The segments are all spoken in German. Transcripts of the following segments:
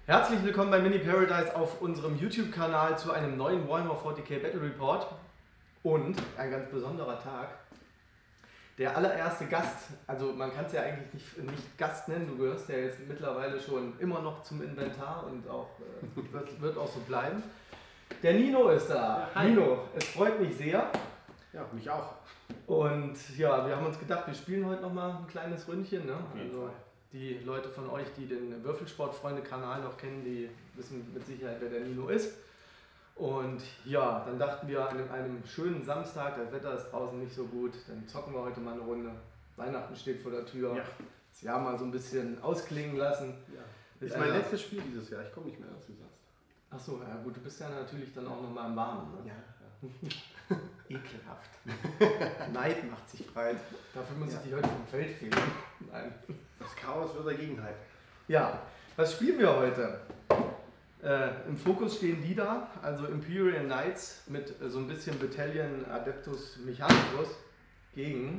Herzlich willkommen bei Mini Paradise auf unserem YouTube-Kanal zu einem neuen Warhammer 40k Battle Report und ein ganz besonderer Tag. Der allererste Gast, also man kann es ja eigentlich nicht Gast nennen, du gehörst ja jetzt mittlerweile schon immer noch zum Inventar und auch wird auch so bleiben. Der Nino ist da. Ja, Nino, es freut mich sehr. Ja, mich auch. Und ja, wir haben uns gedacht, wir spielen heute nochmal ein kleines Ründchen. Ne? Auf jeden Fall. Die Leute von euch, die den Würfelsportfreunde-Kanal noch kennen, die wissen mit Sicherheit, wer der Nino ist. Und ja, dann dachten wir an einem schönen Samstag, das Wetter ist draußen nicht so gut, dann zocken wir heute mal eine Runde. Weihnachten steht vor der Tür. Ja. Das Jahr mal so ein bisschen ausklingen lassen. Ja. Das ist mein letztes Spiel dieses Jahr, ich komme nicht mehr dazu sonst. Achso, ja gut, du bist ja natürlich dann auch nochmal im Warmen. Ne? Ja. Ekelhaft. Neid macht sich breit. Dafür muss ich dich heute vom Feld fegen. Nein. Das Chaos wird dagegenhalten. Ja, was spielen wir heute? Im Fokus stehen die da, also Imperial Knights mit so ein bisschen Battalion Adeptus Mechanicus gegen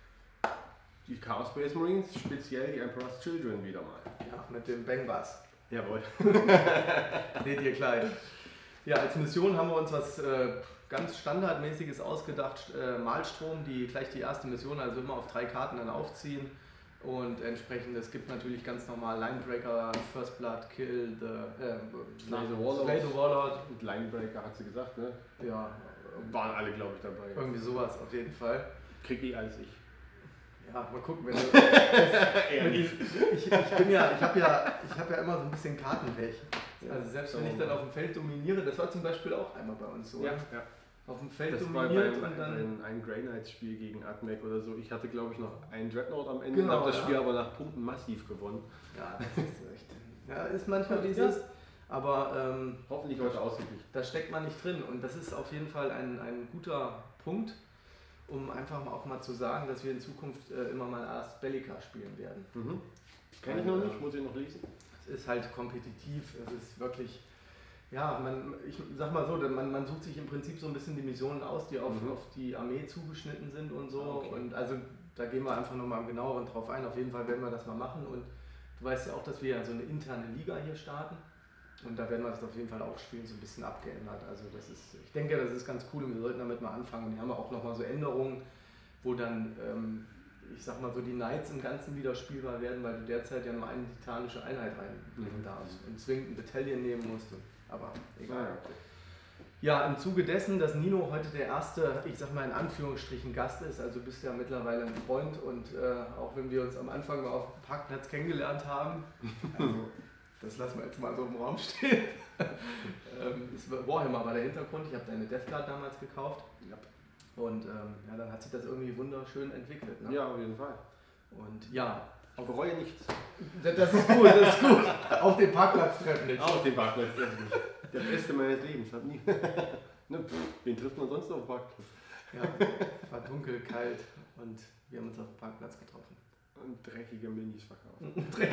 Die Chaos Space Marines, speziell die Emperor's Children wieder mal. ja, mit dem Bangbass. Jawohl. Seht ihr gleich. Ja, als Mission haben wir uns was ganz Standardmäßiges ausgedacht. Malstrom, die gleich die erste Mission, also immer auf 3 Karten dann aufziehen. Und entsprechend, es gibt natürlich ganz normal Linebreaker, First Blood, Kill, Slay the Warlord. Und Linebreaker hat sie gesagt, ne? Ja, Waren alle, glaube ich, dabei. irgendwie sowas auf jeden Fall. Krieg ich alles ich. Ja, mal gucken, wenn du. Ehrlich. Ich habe ja immer so ein bisschen Kartenpech. Also selbst wenn ich dann auf dem Feld dominiere, das war zum Beispiel auch einmal bei uns so. Ja, ja. Auf dem Feld Das war dominiert bei und dann. ein Grey Knights Spiel gegen Admec oder so. Ich hatte, glaube ich, noch einen Dreadnought am Ende Genau, und habe das ja. Spiel aber nach Punkten massiv gewonnen. Ja, das ist echt. Ja, ist manchmal wie es ist. Aber Hoffentlich heute ausgeglichen. da steckt man nicht drin. Und das ist auf jeden Fall ein guter Punkt, um einfach auch mal zu sagen, dass wir in Zukunft immer mal Ars Bellica spielen werden. Mhm. Kenne ich noch nicht, muss ich noch lesen. Es ist halt kompetitiv, es ist wirklich, ja, ich sag mal so, man sucht sich im Prinzip so ein bisschen die Missionen aus, die auf die Armee zugeschnitten sind und so. Okay. Und also da gehen wir einfach nochmal im genaueren drauf ein. Auf jeden Fall werden wir das mal machen. Und du weißt ja auch, dass wir ja so eine interne Liga hier starten. Und da werden wir das auf jeden Fall auch spielen, so ein bisschen abgeändert. Also das ist, ich denke, das ist ganz cool und wir sollten damit mal anfangen. Und hier haben wir auch nochmal so Änderungen, wo dann, ich sag mal so, die Knights im Ganzen wieder spielbar werden, weil du derzeit ja nur eine titanische Einheit reinbringen darfst und zwingend ein Battalion nehmen musst. Aber egal. Okay. Ja, im Zuge dessen, dass Nino heute der erste, ich sag mal in Anführungsstrichen, Gast ist, also du bist ja mittlerweile ein Freund und auch wenn wir uns am Anfang mal auf dem Parkplatz kennengelernt haben, also das lassen wir jetzt mal so im Raum stehen. Warhammer war der Hintergrund, ich habe deine Death Guard damals gekauft Ja. und ja, dann hat sich das irgendwie wunderschön entwickelt. Ne? Ja, auf jeden Fall. Und ja, Ich bereue nichts. das ist gut, das ist gut. Auf dem Parkplatz treffen nicht. Auf dem Parkplatz. Der Beste meines Lebens. Hab nie. Ne, wen trifft man sonst auf dem Parkplatz? Ja, es war dunkel, kalt und wir haben uns auf dem Parkplatz getroffen. Und dreckige Minis verkauft.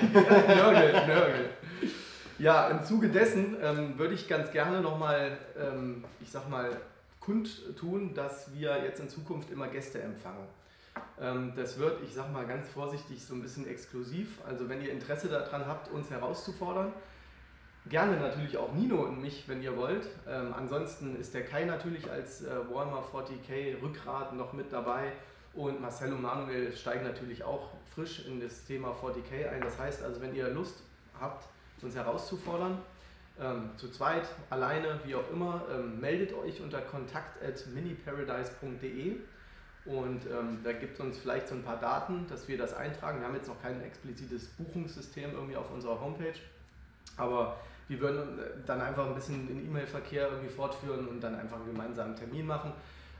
Nörgel. Ja, im Zuge dessen würde ich ganz gerne nochmal, ich sag mal, kundtun, dass wir jetzt in Zukunft immer Gäste empfangen. Das wird, ich sag mal ganz vorsichtig, so ein bisschen exklusiv. Also wenn ihr Interesse daran habt, uns herauszufordern, gerne natürlich auch Nino und mich, wenn ihr wollt. Ansonsten ist der Kai natürlich als Warhammer 40k Rückgrat noch mit dabei. Und Marcel und Manuel steigen natürlich auch frisch in das Thema 40k ein. Das heißt also, wenn ihr Lust habt, uns herauszufordern, zu zweit, alleine, wie auch immer, meldet euch unter kontakt@miniparadise.de und da gibt uns vielleicht so ein paar Daten, dass wir das eintragen. Wir haben jetzt noch kein explizites Buchungssystem irgendwie auf unserer Homepage, aber wir würden dann einfach ein bisschen den E-Mail-Verkehr irgendwie fortführen und dann einfach einen gemeinsamen Termin machen.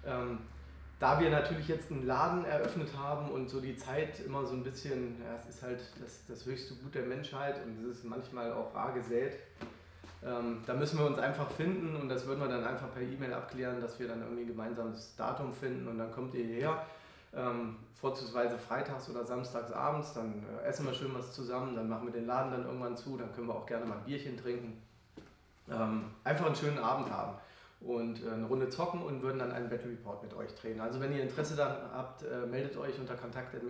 Da wir natürlich jetzt einen Laden eröffnet haben und so die Zeit immer so ein bisschen, ja, es ist halt das höchste Gut der Menschheit und es ist manchmal auch rar gesät, da müssen wir uns einfach finden und das würden wir dann einfach per E-Mail abklären, dass wir dann irgendwie ein gemeinsames Datum finden und dann kommt ihr hierher, vorzugsweise freitags oder samstags abends, dann essen wir schön was zusammen, dann machen wir den Laden dann irgendwann zu, dann können wir auch gerne mal ein Bierchen trinken, einfach einen schönen Abend haben. Und eine Runde zocken und würden dann einen Battle Report mit euch drehen. Also wenn ihr Interesse daran habt, meldet euch unter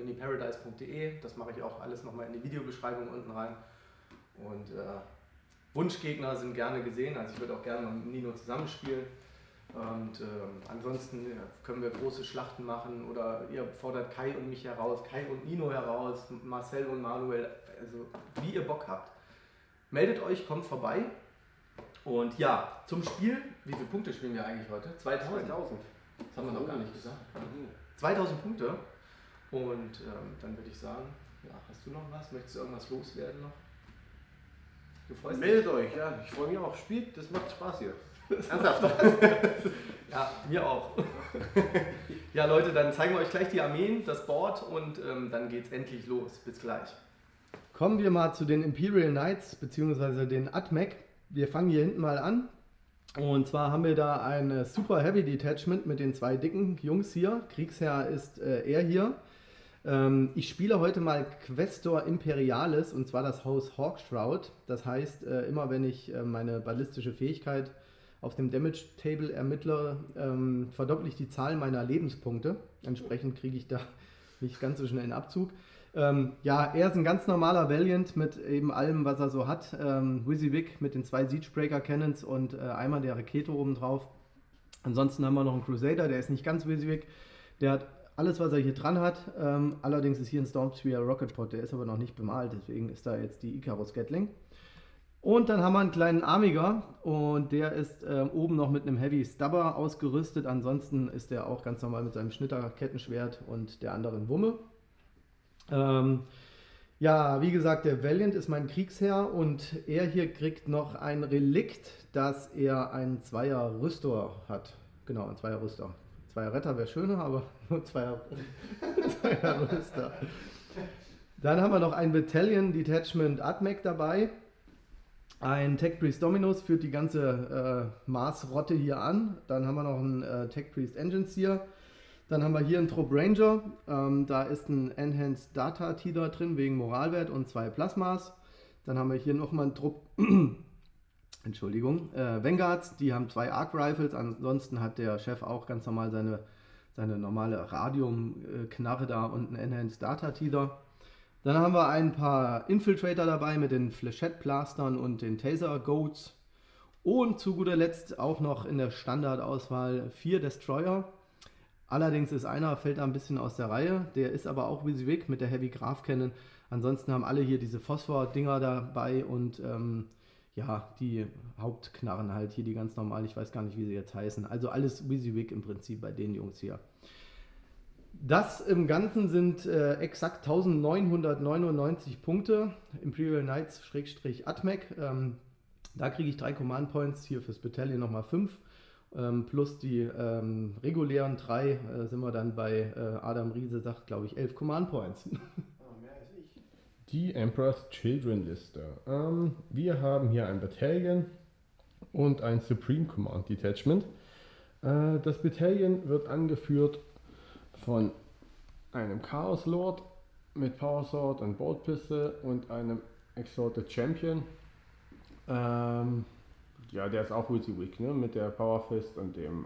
kontakt@miniparadise.de. Das mache ich auch alles nochmal in die Videobeschreibung unten rein. Und Wunschgegner sind gerne gesehen, also ich würde auch gerne mit Nino zusammenspielen. Und ansonsten können wir große Schlachten machen oder ihr fordert Kai und mich heraus, Kai und Nino heraus, Marcel und Manuel, also wie ihr Bock habt. Meldet euch, kommt vorbei. Und ja, zum Spiel, wie viele Punkte spielen wir eigentlich heute? 2000. Das haben wir noch gar nicht gesagt. 2000 Punkte. Und dann würde ich sagen, ja, hast du noch was? Möchtest du irgendwas loswerden noch? Du freust dich? Meldet euch, ja, ich freue mich auch. Spielt, das macht Spaß hier. Ernsthaft? Ja, mir auch. Ja, Leute, dann zeigen wir euch gleich die Armeen, das Board und dann geht's endlich los. Bis gleich. Kommen wir mal zu den Imperial Knights bzw. den AdMech. Wir fangen hier hinten mal an. Und zwar haben wir da ein Super Heavy Detachment mit den 2 dicken Jungs hier. Kriegsherr ist er hier. Ich spiele heute mal Questor Imperialis und zwar das Haus Hawkshroud. Das heißt, immer wenn ich meine ballistische Fähigkeit auf dem Damage Table ermittle, verdopple ich die Zahl meiner Lebenspunkte. Entsprechend kriege ich da nicht ganz so schnell einen Abzug. Ja, er ist ein ganz normaler Valiant mit eben allem, was er so hat. WYSIWYG mit den 2 Siegebreaker Cannons und einmal der Rakete oben drauf. Ansonsten haben wir noch einen Crusader, der ist nicht ganz WYSIWYG. Der hat alles, was er hier dran hat. Allerdings ist hier ein Stormspear Rocket Pod, der ist aber noch nicht bemalt, deswegen ist da jetzt die Icarus Gatling. Und dann haben wir einen kleinen Armiger und der ist oben noch mit einem Heavy Stubber ausgerüstet. Ansonsten ist der auch ganz normal mit seinem Schnitter, Kettenschwert und der anderen Wumme. Ja, wie gesagt, der Valiant ist mein Kriegsherr und er hier kriegt noch ein Relikt, dass er einen 2er Rüstor hat. Genau, ein 2er Rüstor. 2er Retter wäre schöner, aber nur 2er Rüstor. Dann haben wir noch ein Battalion Detachment AdMech dabei. Ein Tech Priest Dominus führt die ganze Mars-Rotte hier an. Dann haben wir noch einen Tech Priest Engines hier. Dann haben wir hier einen Trupp Ranger. Da ist ein Enhanced Data Teeder drin wegen Moralwert und 2 Plasmas. Dann haben wir hier nochmal einen Trupp Entschuldigung, Vanguards. Die haben 2 Arc Rifles. Ansonsten hat der Chef auch ganz normal seine normale Radium-Knarre da und einen Enhanced Data Teeder. Dann haben wir ein paar Infiltrator dabei mit den Flechette-Blastern und den Taser-Goats. Und zu guter Letzt auch noch in der Standardauswahl 4 Destroyer. Allerdings ist einer, fällt da ein bisschen aus der Reihe. Der ist aber auch WYSIWYG mit der Heavy Graph Cannon. Ansonsten haben alle hier diese Phosphor-Dinger dabei und ja, die Hauptknarren halt hier, die ganz normal, ich weiß gar nicht, wie sie jetzt heißen. Also alles WYSIWYG im Prinzip bei den Jungs hier. Das im Ganzen sind exakt 1999 Punkte, Imperial Knights /AdMech. Da kriege ich 3 Command Points, hier fürs Battalion nochmal 5. Plus die regulären 3 sind wir dann bei Adam Riese, sagt glaube ich 11 Command Points. Mehr als ich. Die Emperor's Children Liste. Wir haben hier ein Battalion und ein Supreme Command Detachment. Das Battalion wird angeführt von einem Chaos Lord mit Power Sword und Bolt Pistol und einem Exalted Champion. Ja, der ist auch WYSIWYG, ne? Mit der Power Fist und dem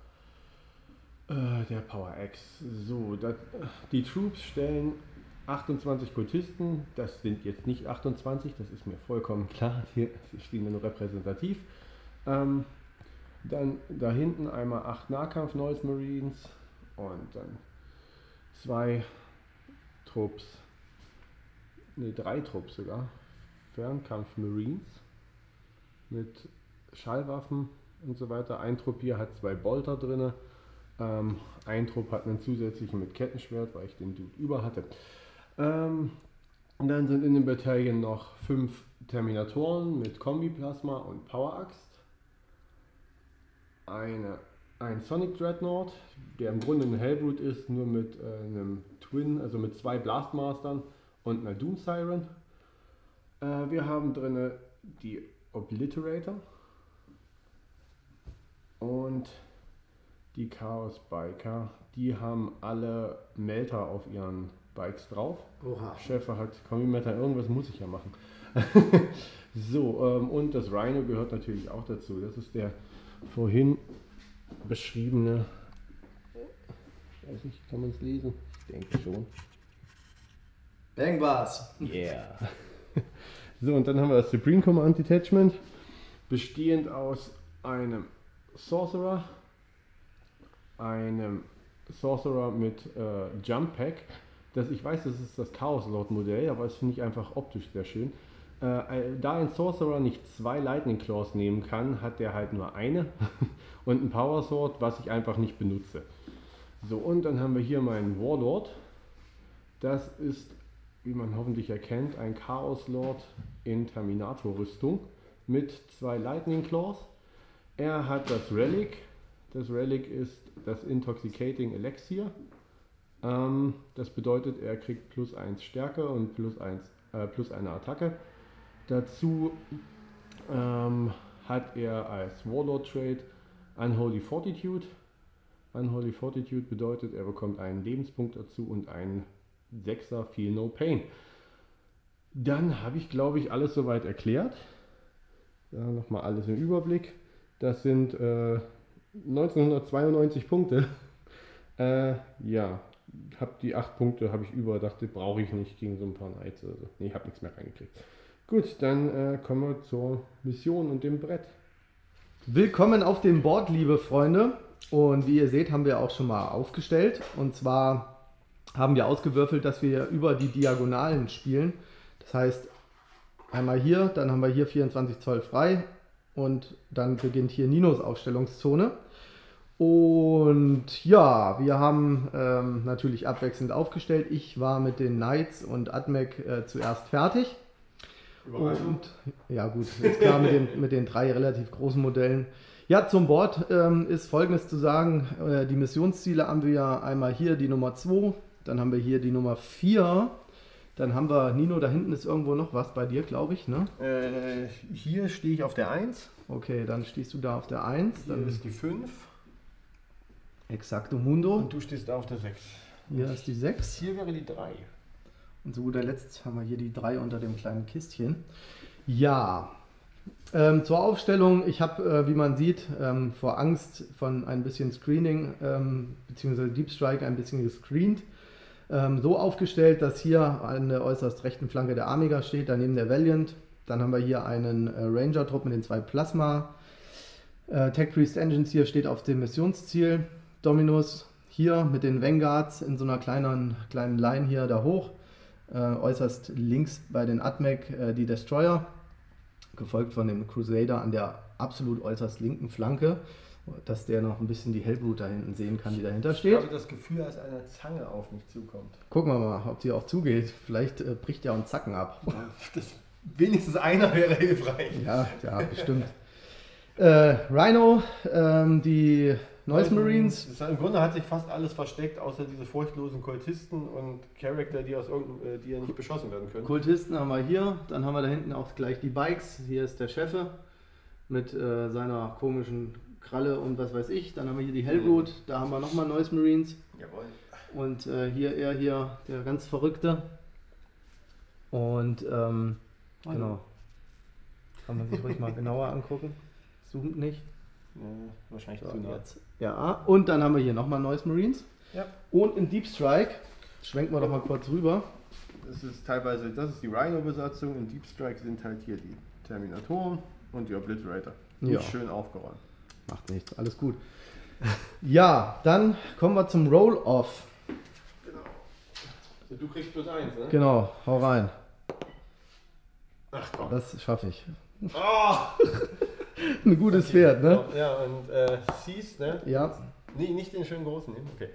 der Power Axe. So, die Troops stellen 28 Kultisten. Das sind jetzt nicht 28, das ist mir vollkommen klar. Hier stehen nur repräsentativ. Dann da hinten einmal 8 Nahkampf Noise Marines und dann 2 Trupps, ne 3 Trupps sogar, Fernkampf Marines mit Schallwaffen und so weiter. Ein Trupp hier hat 2 Bolter drin, ein Trupp hat einen zusätzlichen mit Kettenschwert, weil ich den Dude über hatte. Und dann sind in dem Bataillon noch 5 Terminatoren mit Kombi-Plasma und Power-Axt. Ein Sonic Dreadnought, der im Grunde ein Hellbrute ist, nur mit einem Twin, also mit 2 Blastmastern und einer Doom Siren. Wir haben drin die Obliterator und die Chaos Biker. Die haben alle Melter auf ihren Bikes drauf. Oha. Schäfer hat Kombi-Melter, irgendwas muss ich ja machen. So, und das Rhino gehört natürlich auch dazu. Das ist der vorhin beschriebene, weiß nicht, kann man es lesen? Ich denke schon. Bang was. Yeah. So, und dann haben wir das Supreme Command Detachment, bestehend aus einem Sorcerer mit Jump Pack. Ich weiß, das ist das Chaos Lord Modell, aber das finde ich einfach optisch sehr schön. Da ein Sorcerer nicht 2 Lightning Claws nehmen kann, hat der halt nur eine und ein Power Sword, was ich einfach nicht benutze. So, und dann haben wir hier meinen Warlord. Das ist, wie man hoffentlich erkennt, ein Chaos Lord in Terminator Rüstung mit 2 Lightning Claws. Er hat das Relic. Das Relic ist das Intoxicating Elixir. Das bedeutet, er kriegt +1 Stärke und plus eine Attacke. Dazu hat er als Warlord Trait Unholy Fortitude. Unholy Fortitude bedeutet, er bekommt einen Lebenspunkt dazu und einen 6er Feel No Pain. Dann habe ich, glaube ich, alles soweit erklärt. Ja, nochmal alles im Überblick. Das sind 1992 Punkte. Ja, die 8 Punkte habe ich dachte, brauche ich nicht gegen so ein paar Knights. Also, nee, ich habe nichts mehr reingekriegt. Gut, dann kommen wir zur Mission und dem Brett. Willkommen auf dem Board, liebe Freunde. Und wie ihr seht, haben wir auch schon mal aufgestellt. Und zwar haben wir ausgewürfelt, dass wir über die Diagonalen spielen. Das heißt, einmal hier, dann haben wir hier 24 Zoll frei. Und dann beginnt hier Ninos Aufstellungszone. Und ja, wir haben natürlich abwechselnd aufgestellt. Ich war mit den Knights und Admec zuerst fertig. Und ja gut, ist klar mit den 3 relativ großen Modellen. Ja, zum Board ist Folgendes zu sagen. Die Missionsziele haben wir ja einmal hier die Nummer 2, dann haben wir hier die Nummer 4. Dann haben wir, Nino, da hinten ist irgendwo noch was bei dir, glaube ich, ne? Hier stehe ich auf der 1. Okay, dann stehst du da auf der 1. Hier Dann ist die 5. Exacto Mundo. Und du stehst da auf der 6. Hier ist die 6. Hier wäre die 3. Und zu guter Letzt haben wir hier die 3 unter dem kleinen Kistchen. Ja, zur Aufstellung. Ich habe, wie man sieht, vor Angst von ein bisschen Screening, beziehungsweise Deep Strike ein bisschen gescreent. So aufgestellt, dass hier an der äußerst rechten Flanke der Amiga steht, daneben der Valiant. Dann haben wir hier einen Ranger-Trupp mit den 2 Plasma. Tech Priest Engines hier steht auf dem Missionsziel. Dominus hier mit den Vanguards in so einer kleinen Line hier da hoch. Äußerst links bei den Admec die Destroyer, gefolgt von dem Crusader an der absolut äußerst linken Flanke, dass der noch ein bisschen die Hellbrut da hinten sehen kann, die dahinter steht. Ich habe das Gefühl, als eine Zange auf mich zukommt. Gucken wir mal, ob sie auch zugeht. Vielleicht bricht ja auch ein Zacken ab. Wenigstens einer wäre hilfreich. Ja, bestimmt. Rhino, die Noise Marines. Im Grunde hat sich fast alles versteckt, außer diese furchtlosen Kultisten und Charakter, die ja nicht beschossen werden können. Kultisten haben wir hier, dann haben wir da hinten auch gleich die Bikes. Hier ist der Chefe mit seiner komischen Kralle und was weiß ich. Dann haben wir hier die Hellbrut, da haben wir nochmal Noise Marines. Jawohl. Und hier der ganz Verrückte. Und genau. Kann man sich ruhig mal genauer angucken. Zoomt nicht. Ja, wahrscheinlich So, zu nah. jetzt. Ja, und dann haben wir hier nochmal Noise Marines. Ja. Und in Deep Strike, schwenken wir doch mal kurz rüber. Das ist teilweise, das ist die Rhino-Besatzung, in Deep Strike sind halt hier die Terminatoren und die Obliterator. Ja. Nicht schön aufgeräumt. Macht nichts, alles gut. Ja, dann kommen wir zum Roll-Off. Genau. Also du kriegst +1, ne? Genau, hau rein. Ach komm. Das schaffe ich. Oh! Ein gutes Pferd, ne? Ja, und siehst, ne? Ja. Nee, nicht den schönen großen nehmen, okay.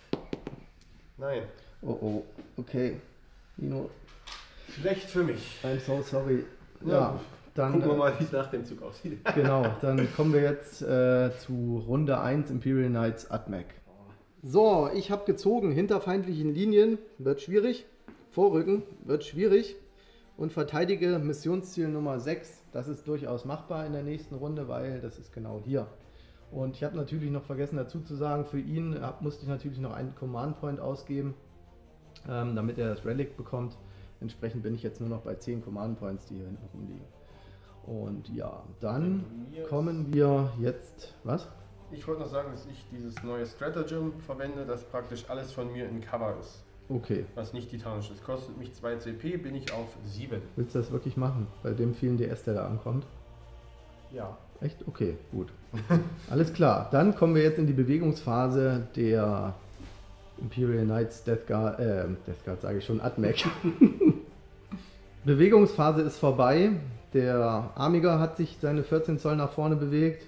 Nein. Oh, okay. Nino, Schlecht für mich. I'm so sorry. Ja, Ja, dann gucken wir mal, wie es nach dem Zug aussieht. genau, dann kommen wir jetzt zu Runde 1 Imperial Knights Admec. So, ich habe gezogen, hinter feindlichen Linien, wird schwierig, Vorrücken, wird schwierig und verteidige Missionsziel Nummer 6. Das ist durchaus machbar in der nächsten Runde, weil das ist genau hier. Und ich habe natürlich noch vergessen dazu zu sagen, für ihn musste ich natürlich noch einen Command Point ausgeben, damit er das Relic bekommt. Entsprechend bin ich jetzt nur noch bei 10 Command Points, die hier hinten rumliegen. Und ja, dann kommen wir jetzt, was? Ich wollte noch sagen, dass ich dieses neue Stratagem verwende, das praktisch alles von mir in Cover ist. Okay. Was nicht titanisch ist. Kostet mich 2 CP, bin ich auf 7. Willst du das wirklich machen? Bei dem vielen DS, der da ankommt? Ja. Echt? Okay, gut. Alles klar. Dann kommen wir jetzt in die Bewegungsphase der Imperial Knights Death Guard sage ich schon, AdMech. Bewegungsphase ist vorbei. Der Amiga hat sich seine 14 Zoll nach vorne bewegt.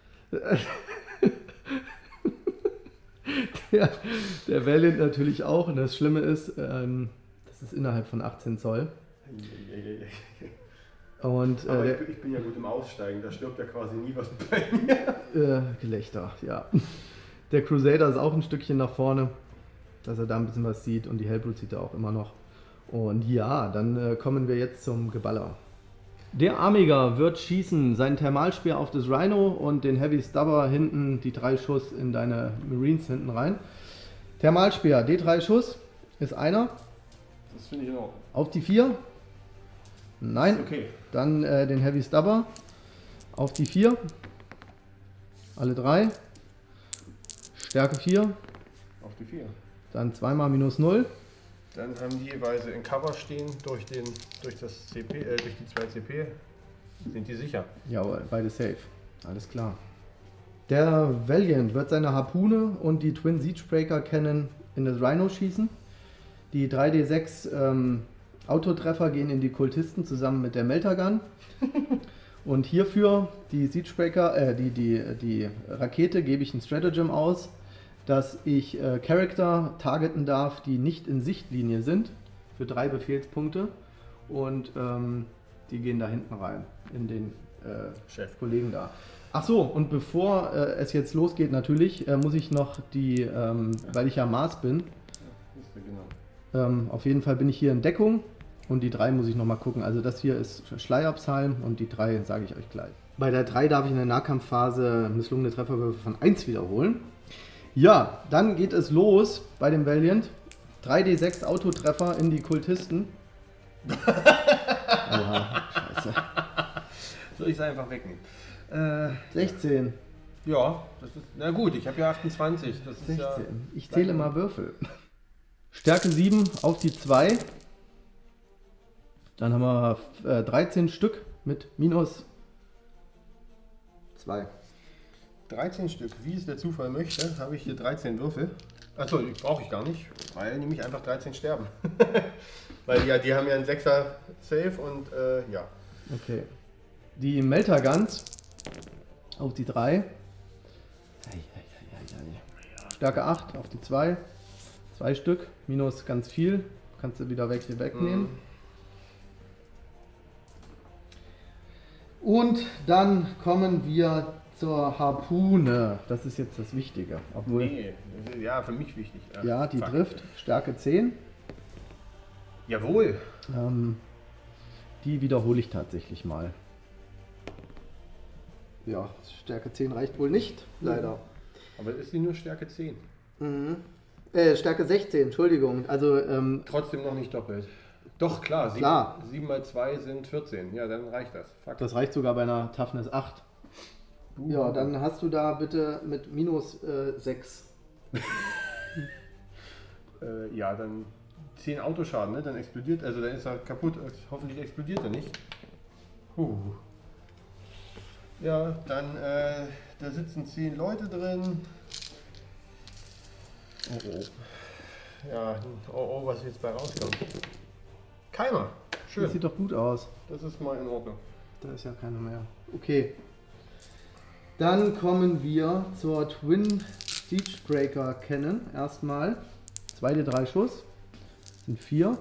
Der Valiant natürlich auch. Und das Schlimme ist, das ist innerhalb von 18 Zoll. Und, Aber ich bin ja gut im Aussteigen, da stirbt ja quasi nie was bei mir. Gelächter, ja. Der Crusader ist auch ein Stückchen nach vorne, dass er da ein bisschen was sieht, und die Hellbrute sieht er auch immer noch. Und ja, dann kommen wir jetzt zum Geballer. Der Amiga wird schießen sein Thermalspeer auf das Rhino und den Heavy Stubber hinten, die 3 Schuss in deine Marines hinten rein. Thermalspeer, D3 Schuss ist einer. Das finde ich in Ordnung. Auf die 4. Nein. Okay. Dann den Heavy Stubber auf die 4. Alle 3. Stärke 4. Auf die 4. Dann zweimal -0. Dann haben die jeweils in Cover stehen durch die 2 CP. Sind die sicher? Jawohl, beide safe. Alles klar. Der Valiant wird seine Harpune und die Twin Siegebreaker Cannon in das Rhino schießen. Die 3D6 Autotreffer gehen in die Kultisten zusammen mit der Melter Gun. Und hierfür die Siegebreaker, die Rakete gebe ich ein Stratagem aus, dass ich Charakter targeten darf, die nicht in Sichtlinie sind, für 3 Befehlspunkte. Und die gehen da hinten rein, in den Chef. Kollegen da. Ach so, und bevor es jetzt losgeht, natürlich, muss ich noch die, weil ich ja Mars bin, Genau. auf jeden Fall bin ich hier in Deckung, und die 3 muss ich noch mal gucken. Also das hier ist Schleierpsalm und die 3 sage ich euch gleich. Bei der 3 darf ich in der Nahkampfphase misslungene Trefferwürfe von 1 wiederholen. Ja, dann geht es los bei dem Valiant. 3D6 Autotreffer in die Kultisten. Oha, scheiße. Soll ich es einfach wegnehmen? 16. Ja, das ist. Na gut, ich habe ja 28. Das ist 16. ja. Ich zähle mal Würfel. Stärke 7 auf die 2. Dann haben wir 13 Stück mit -2. 13 Stück. Wie es der Zufall möchte, habe ich hier 13 Würfel. Achso, die brauche ich gar nicht, weil nämlich einfach 13 sterben. Weil ja, die haben ja einen 6er Safe und ja. Okay. Die Melter Guns auf die 3. Stärke 8 auf die 2. 2 Stück, minus ganz viel. Kannst du wieder wegnehmen. Und dann kommen wir zur Harpune. Das ist jetzt das Wichtige. Obwohl, Nee, ja, für mich wichtig. ja, die Fuck. trifft. Stärke 10. Jawohl. Die wiederhole ich tatsächlich mal. Ja, Stärke 10 reicht wohl nicht, leider. Aber ist die nur Stärke 10? Mhm. Stärke 16, Entschuldigung. Also, Trotzdem noch nicht doppelt. Doch, klar. Klar. 7 mal 2 sind 14. Ja, dann reicht das. Fuck. das reicht sogar bei einer Toughness 8. Ja, dann hast du da bitte mit -6. Ja, dann 10 Autoschaden, ne? Dann explodiert, also dann ist er kaputt. Hoffentlich explodiert er nicht. Ja, dann da sitzen 10 Leute drin. Oh. Ja, oh, was jetzt bei rauskommt. Keiner. Schön. Das sieht doch gut aus. Das ist mal in Ordnung. Da ist ja keiner mehr. Okay. Dann kommen wir zur Twin Siegebreaker Cannon. Erstmal 2d3 Schuss. Sind 4.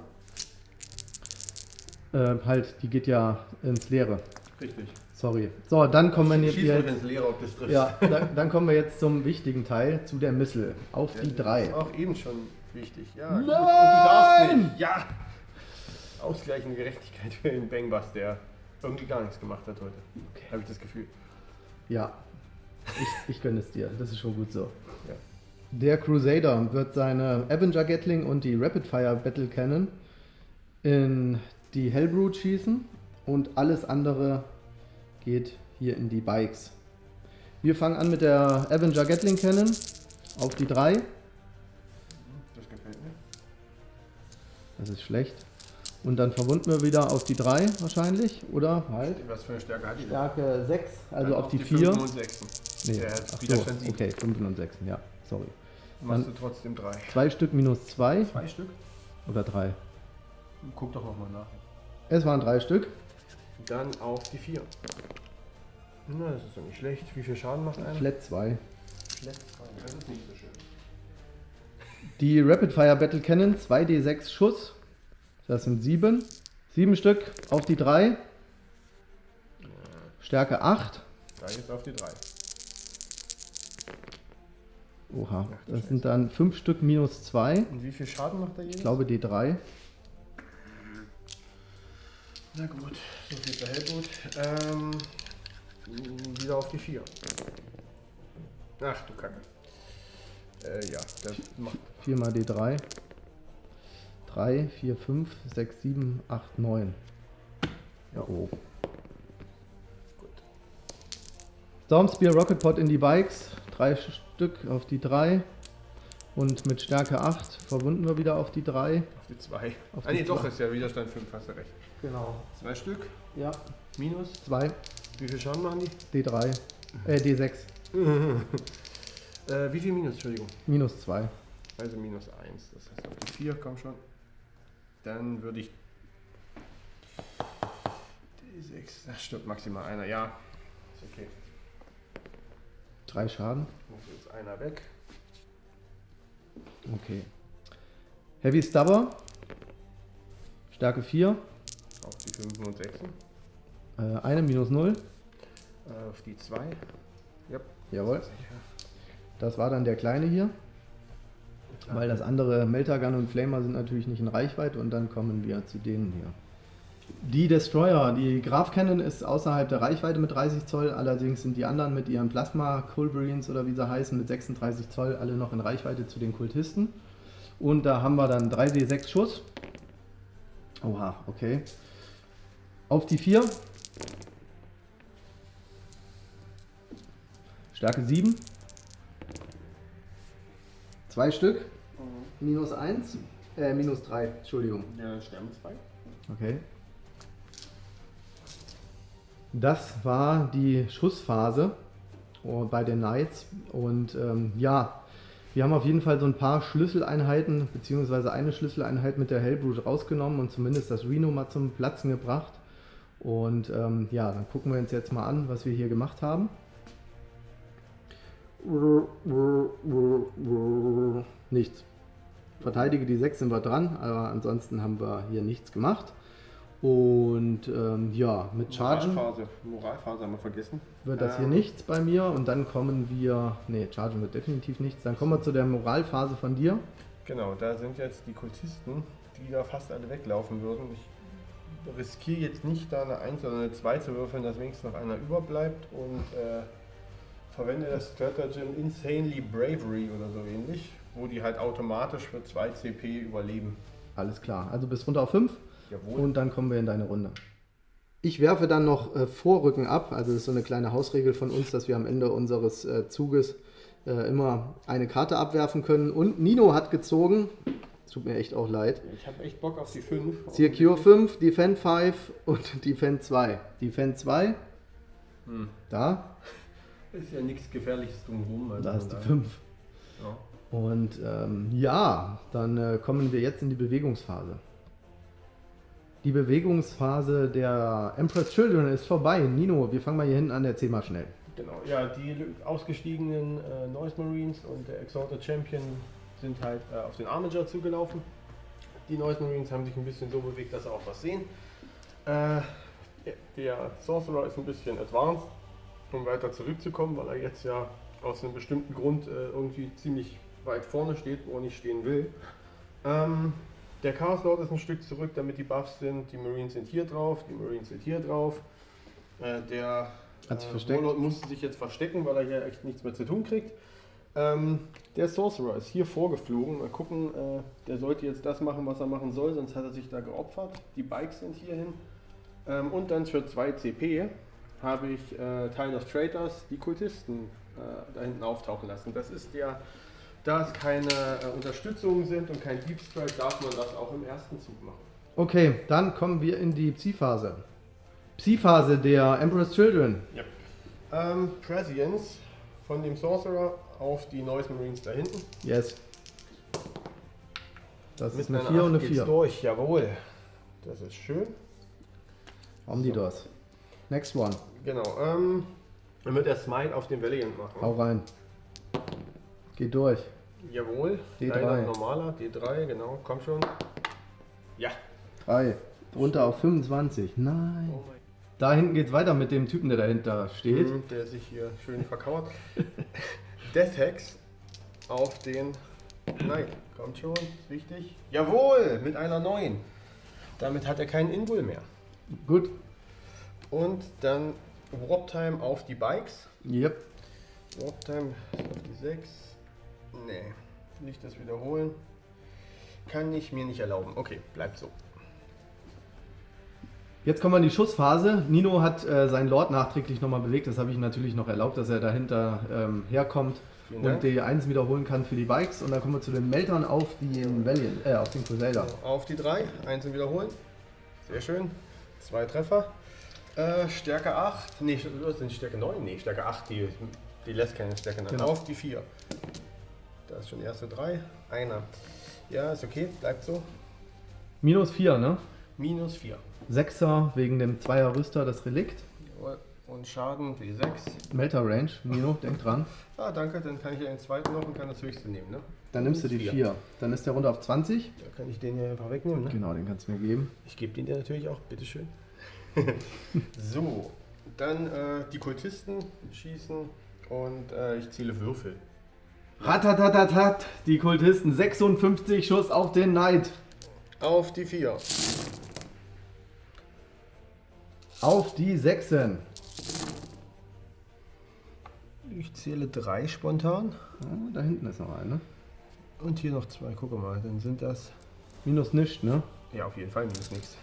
Halt, die geht ja ins Leere. Richtig. Sorry. So, dann kommen wir Schieß jetzt. ins Leere, ob das trifft. Ja, dann kommen wir jetzt zum wichtigen Teil, zu der Missile. Auf die 3. Das ist auch eben schon wichtig. Ja, Nein! gut. Und du darfst nicht. Ja! Ausgleichende Gerechtigkeit für den Bangbus, der irgendwie gar nichts gemacht hat heute. Okay. Habe ich das Gefühl. Ja, ich gönne es dir. Das ist schon gut so. Ja. Der Crusader wird seine Avenger Gatling und die Rapid Fire Battle Cannon in die Hellbrute schießen und alles andere geht hier in die Bikes. Wir fangen an mit der Avenger Gatling Cannon auf die 3. Das gefällt mir. Das ist schlecht. Und dann verwunden wir wieder auf die 3 wahrscheinlich, oder? Halt. Was für eine Stärke hat die? Stärke 6, also Dann auf die 4. 5 und 6. Nee, Der hat ach so, Widerstand 7. okay, 5 und 6, ja, sorry. Machst du trotzdem 3. 2 Stück minus 2 2 Stück? oder 3? Guck doch nochmal nach. Es waren 3 Stück. Dann auf die 4. Na, das ist doch nicht schlecht. Wie viel Schaden macht einer? Flat 2. Flat 2. Das ist nicht so schön. Die Rapid Fire Battle Cannon, 2d6 Schuss. Das sind 7. 7 Stück auf die 3. Stärke 8. Da jetzt auf die 3. Oha, das sind dann 5 Stück minus 2. Und wie viel Schaden macht der jedes? Ich glaube D3. Na gut, so viel für Hellboot. Wieder auf die 4. Ach du Kacke. Ja, das macht 4 mal D3. 3, 4, 5, 6, 7, 8, 9. Ja, oh. gut. Stormspear Rocket Pod in die Bikes. 3 Stück auf die 3. Und mit Stärke 8 verwunden wir wieder auf die 3. Auf die 2. Auf Ah die nee, doch, zwei. ist ja Widerstand 5, hast du recht. Genau. 2 Stück, Ja. minus. 2, Wie viel Schaden machen die? D3. D6. Wie viel Minus, Entschuldigung? Minus 2. Also minus 1, das heißt auf die 4, komm schon. Dann würde ich die 6, das stimmt maximal einer, ja. Ist okay. 3 Schaden. Muss jetzt einer weg. Okay. Heavy Stubber. Stärke 4. Auf die 5 und 6. Eine minus 0. Auf die 2. Ja. Jawohl. Das war dann der kleine hier. Weil das andere Meltergun und Flamer sind natürlich nicht in Reichweite und dann kommen wir zu denen hier. Die Destroyer, die Graf Cannon ist außerhalb der Reichweite mit 30 Zoll, allerdings sind die anderen mit ihren Plasma Culverines oder wie sie heißen mit 36 Zoll alle noch in Reichweite zu den Kultisten. Und da haben wir dann 3d6 Schuss. Oha, okay. Auf die 4. Stärke 7. 2 Stück. Minus 1. Minus 3, Entschuldigung. Ja, sterben 2. Okay. Das war die Schussphase bei den Knights und ja, wir haben auf jeden Fall so ein paar Schlüsseleinheiten beziehungsweise eine Schlüsseleinheit mit der Hellbrute rausgenommen und zumindest das Rhino mal zum Platzen gebracht. Und ja, dann gucken wir uns jetzt mal an, was wir hier gemacht haben. Nichts. Verteidige die 6 sind wir dran, aber ansonsten haben wir hier nichts gemacht. Und ja, mit Chargen Moralphase haben wir vergessen. wird das hier nichts bei mir und dann kommen wir, ne, Chargen wird definitiv nichts, dann kommen wir zu der Moralphase von dir. Genau, da sind jetzt die Kultisten, die da fast alle weglaufen würden. Ich riskiere jetzt nicht da eine 1 oder eine 2 zu würfeln, dass wenigstens noch einer überbleibt und verwende das Stratagem Insanely Bravery oder so ähnlich, wo die halt automatisch für 2 CP überleben. Alles klar, also bis runter auf 5. Jawohl. Und dann kommen wir in deine Runde. Ich werfe dann noch Vorrücken ab, also das ist so eine kleine Hausregel von uns, dass wir am Ende unseres Zuges immer eine Karte abwerfen können. Und Nino hat gezogen, tut mir echt auch leid. Ich habe echt Bock auf die 5. Secure 5, Defend 5 und Defend 2. Defend 2, da, Ist ja nichts Gefährliches drumherum. Also da ist die von 5. daher- Ja. Und ja, dann kommen wir jetzt in die Bewegungsphase. Die Bewegungsphase der Empress Children ist vorbei. Nino, wir fangen mal hier hinten an, erzähl mal schnell. Genau, ja, die ausgestiegenen Noise Marines und der Exalted Champion sind halt auf den Armiger zugelaufen. Die Noise Marines haben sich ein bisschen so bewegt, dass sie auch was sehen. Der Sorcerer ist ein bisschen advanced, um weiter zurückzukommen, weil er jetzt ja aus einem bestimmten Grund irgendwie ziemlich weit vorne steht, wo er nicht stehen will. Der Chaos Lord ist ein Stück zurück, damit die Buffs sind. Die Marines sind hier drauf, die Marines sind hier drauf. Der Hat sich versteckt. Warlord musste sich jetzt verstecken, weil er hier echt nichts mehr zu tun kriegt. Der Sorcerer ist hier vorgeflogen. Mal gucken, der sollte jetzt das machen, was er machen soll, sonst hat er sich da geopfert. Die Bikes sind hierhin. Und dann für 2 CP habe ich Tile of Traitors, die Kultisten, da hinten auftauchen lassen. Das ist der Da es keine Unterstützungen sind und kein Deep Strike, darf man das auch im ersten Zug machen. Okay, dann kommen wir in die Psi-Phase. Psi-Phase der Emperor's Children. Ja. Prescience von dem Sorcerer auf die Noise Marines da hinten. Yes. Das ist Mit eine einer 4 und eine acht geht's 4. durch, jawohl. Das ist schön. Omnidors. Next one. Genau. Dann wird er Smite auf den Valiant machen. Hau rein. Geht durch. Jawohl. D3. Leider normaler, D3, genau. Komm schon. Ja. 3. Runter auf 25. Nein. Oh mein Da hinten geht's weiter mit dem Typen, der dahinter steht. Der sich hier schön verkauert. Death Hex auf den Knight. Kommt schon, ist wichtig. Jawohl, mit einer 9. Damit hat er keinen Invul mehr. Gut. Und dann Warp Time auf die Bikes. Yep. Warp Time auf die 6. Nee, nicht das wiederholen. Kann ich mir nicht erlauben. Okay, bleibt so. Jetzt kommen wir in die Schussphase. Nino hat seinen Lord nachträglich nochmal bewegt. Das habe ich ihm natürlich noch erlaubt, dass er dahinter herkommt Vielen und Dank. die 1 wiederholen kann für die Bikes. Und dann kommen wir zu den Meltern auf den Valiant, auf den Crusader. Auf die 3, einzeln wiederholen. Sehr schön. 2 Treffer. Stärke 8. Nee, das sind Stärke 9. Nee, Stärke 8, die lässt keine Stärke 9. Genau. Auf die 4. Da ist schon die erste 3. Einer. Ja, ist okay, bleibt so. Minus 4, ne? Minus 4. 6er wegen dem 2er Rüster, das Relikt. Jawohl. Und Schaden W6. Melter Range, Nino, denk dran. Ah, danke, dann kann ich ja den zweiten noch und kann das höchste nehmen, ne? Dann nimmst du die 4. Dann ist der runter auf 20. Da kann ich den ja einfach wegnehmen, ne? Genau, den kannst du mir geben. Ich gebe den dir natürlich auch, bitteschön. So, dann die Kultisten schießen und ich zähle Würfel. Ratatatatat, die Kultisten, 56 Schuss auf den Knight. Auf die 4. Auf die 6. Ich zähle 3 spontan. Oh, da hinten ist noch eine. Und hier noch 2, gucke mal, dann sind das... Minus nicht, ne? Ja, auf jeden Fall minus nichts.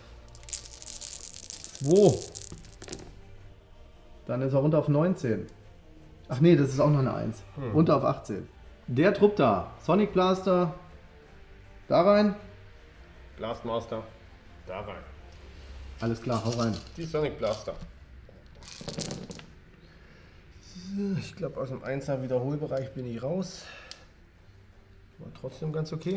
2. Dann ist er runter auf 19. Ach nee, das ist auch noch eine 1. Runter auf 18. Der Trupp da. Sonic Blaster. Da rein. Blastmaster, da rein. Alles klar, hau rein. Die Sonic Blaster. So, ich glaube, aus dem 1er Wiederholbereich bin ich raus. War trotzdem ganz okay.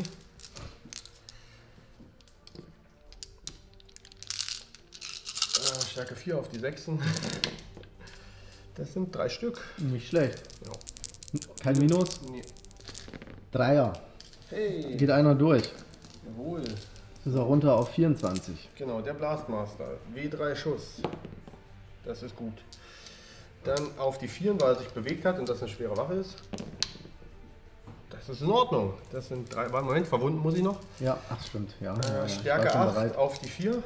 Stärke 4 auf die 6. Das sind 3 Stück. Nicht schlecht. Ja. Kein Minus. Nee. 3er. Hey, Geht einer durch. jawohl. Ist er runter auf 24. Genau, der Blastmaster. W3 Schuss. Das ist gut. Dann auf die 4, weil er sich bewegt hat und das eine schwere Waffe ist. Das ist in Ordnung. Das sind 3. Moment, verwunden muss ich noch. Ja, ach stimmt. Ja, ja, ich Stärke war schon 8 bereit. auf die 4.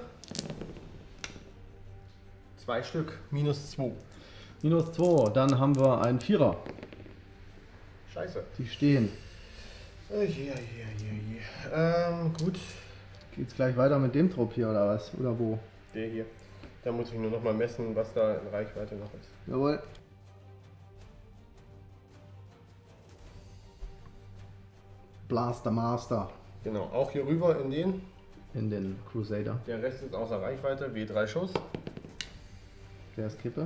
2 Stück. Minus 2. Minus 2. Dann haben wir einen 4er. Scheiße. Die stehen. Gut. Geht's gleich weiter mit dem Trupp hier oder was? Oder wo? Der hier. Da muss ich nur noch mal messen, was da in Reichweite noch ist. Jawohl. Blaster Master Genau, auch hier rüber in den. in den Crusader. Der Rest ist außer Reichweite. W3 Schuss. Der ist Kippe.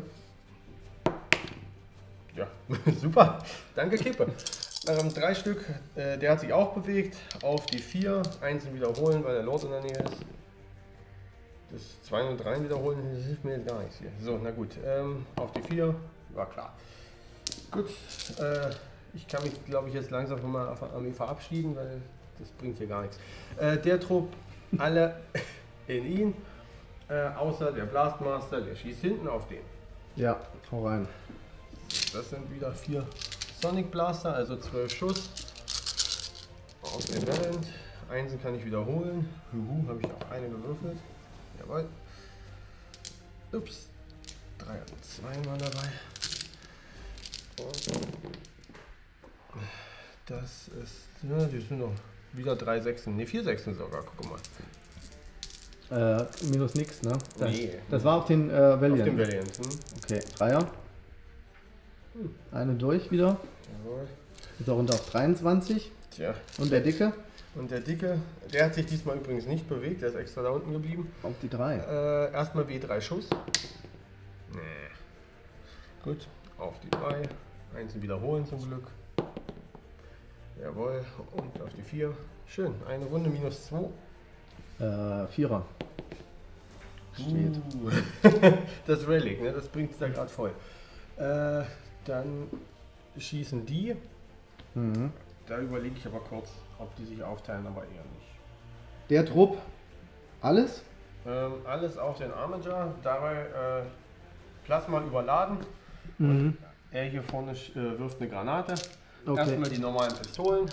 Ja, super. Danke, Kippe. 3 Stück, der hat sich auch bewegt. Auf die 4, einzeln wiederholen, weil der Lord in der Nähe ist. Das 2 und 3 wiederholen, das hilft mir jetzt gar nichts hier. So, na gut. Auf die 4, war klar. Gut, ich kann mich, glaube ich, jetzt langsam von meiner Armee verabschieden, weil das bringt hier gar nichts. Der Trupp, alle in ihn, außer der Blastmaster, der schießt hinten auf den. Ja, hau rein. Das sind wieder 4 Sonic Blaster, also 12 Schuss. Auf den Valiant. Einsen kann ich wiederholen. Juhu, habe ich auch eine gewürfelt. Jawohl. Ups. 3 und 2 waren dabei. Und das ist. Ja, die sind noch wieder 3 Sechsen. Ne, 4 Sechsen sogar. Guck mal. Minus nix, ne? Das, Nee. das war auf den Valiant. Auf dem Valiant. Okay, 3er. Eine durch wieder. Jawohl. Ist er runter auf 23. Tja. Und der Dicke? Und der Dicke, der hat sich diesmal übrigens nicht bewegt, der ist extra da unten geblieben. Auf die 3. Erstmal W3 Schuss. Nee. Gut, auf die 3. Einzeln wiederholen zum Glück. Jawohl, und auf die 4. Schön, eine Runde -2. 4er. Steht. Das Relic, ne? Das bringt es da gerade voll. Dann schießen die. Mhm. Da überlege ich aber kurz, ob die sich aufteilen, aber eher nicht. Der Trupp, alles? Alles auf den Armager, dabei Plasma überladen. Mhm. Er hier vorne wirft eine Granate. Okay. Erstmal die normalen Pistolen.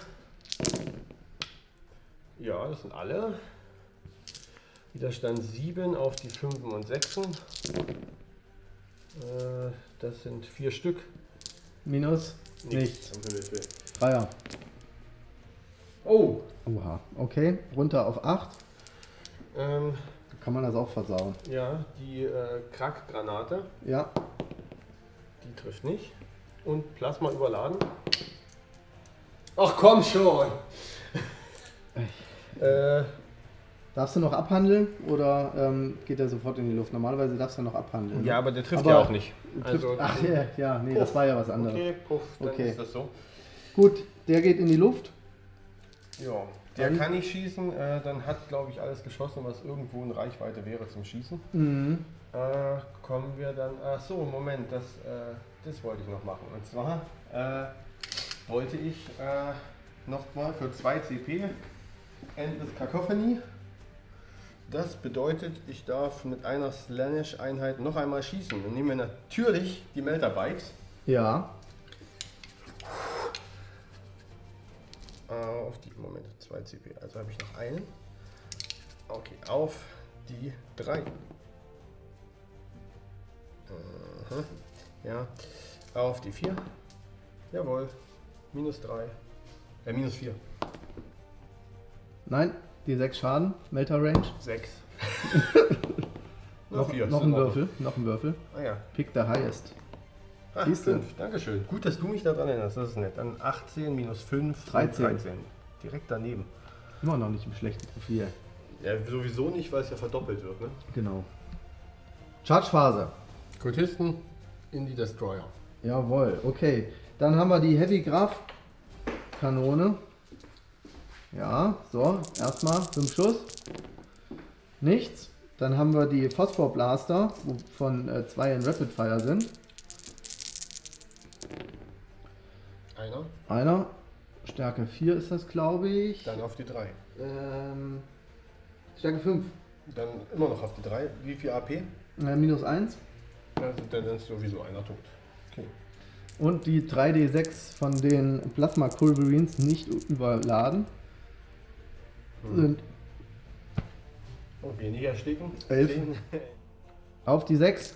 Ja, das sind alle. Widerstand 7 auf die 5 und 6. Das sind 4 Stück. Minus? Nichts. Um Himmels Willen. 3er. Oh! Oha. Okay, runter auf 8. Ähm, Kann man das auch versauen? ja, die Krack-Granate, Ja. die trifft nicht. Und Plasma überladen. Ach komm schon! Darfst du noch abhandeln oder geht er sofort in die Luft? Normalerweise darfst du noch abhandeln. Ja, aber der trifft Aber ja auch nicht. Ach ja, nee, das war ja was anderes. Okay, puff, dann Okay. ist das so. Gut, der geht in die Luft. Ja, der Dann- kann nicht schießen, dann hat, glaube ich, alles geschossen, was irgendwo in Reichweite wäre zum Schießen. Mhm. Kommen wir dann, ach so, Moment, das wollte ich noch machen. Und zwar wollte ich nochmal für 2 CP Endless Cacophony. Das bedeutet, ich darf mit einer Slaanesh-Einheit noch einmal schießen. Dann nehmen wir natürlich die Melter-Bikes. Ja. Auf die, Moment, 2 CP, also habe ich noch einen. Okay, auf die 3. Aha. Ja, auf die 4. Jawohl, -3. -4. Nein, die 6 Schaden. Melter Range. 6. Noch ein Würfel. Noch ein Würfel. Ah ja. Pick the highest. Ah, Siehst du? 5. Dankeschön. Gut, dass du mich daran erinnerst. Das ist nett. Dann 18 -5. 13. Direkt daneben. Immer noch nicht im schlechten Profil. Ja, sowieso nicht, weil es ja verdoppelt wird. Ne? Genau. Charge-Phase. Kultisten in die Destroyer. Jawohl, okay. Dann haben wir die Heavy Graph Kanone. Ja, so, erstmal 5 Schuss. Nichts. Dann haben wir die Phosphor Blaster, wovon 2 in Rapid Fire sind. Einer. Stärke 4 ist das, glaube ich. Dann auf die 3. Stärke 5. Dann immer noch auf die 3. Wie viel AP? -1. Also dann ist sowieso einer tot. Okay. Und die 3D6 von den Plasma Culverines nicht überladen. Sind Und weniger Sticken. 11. 10. auf die 6.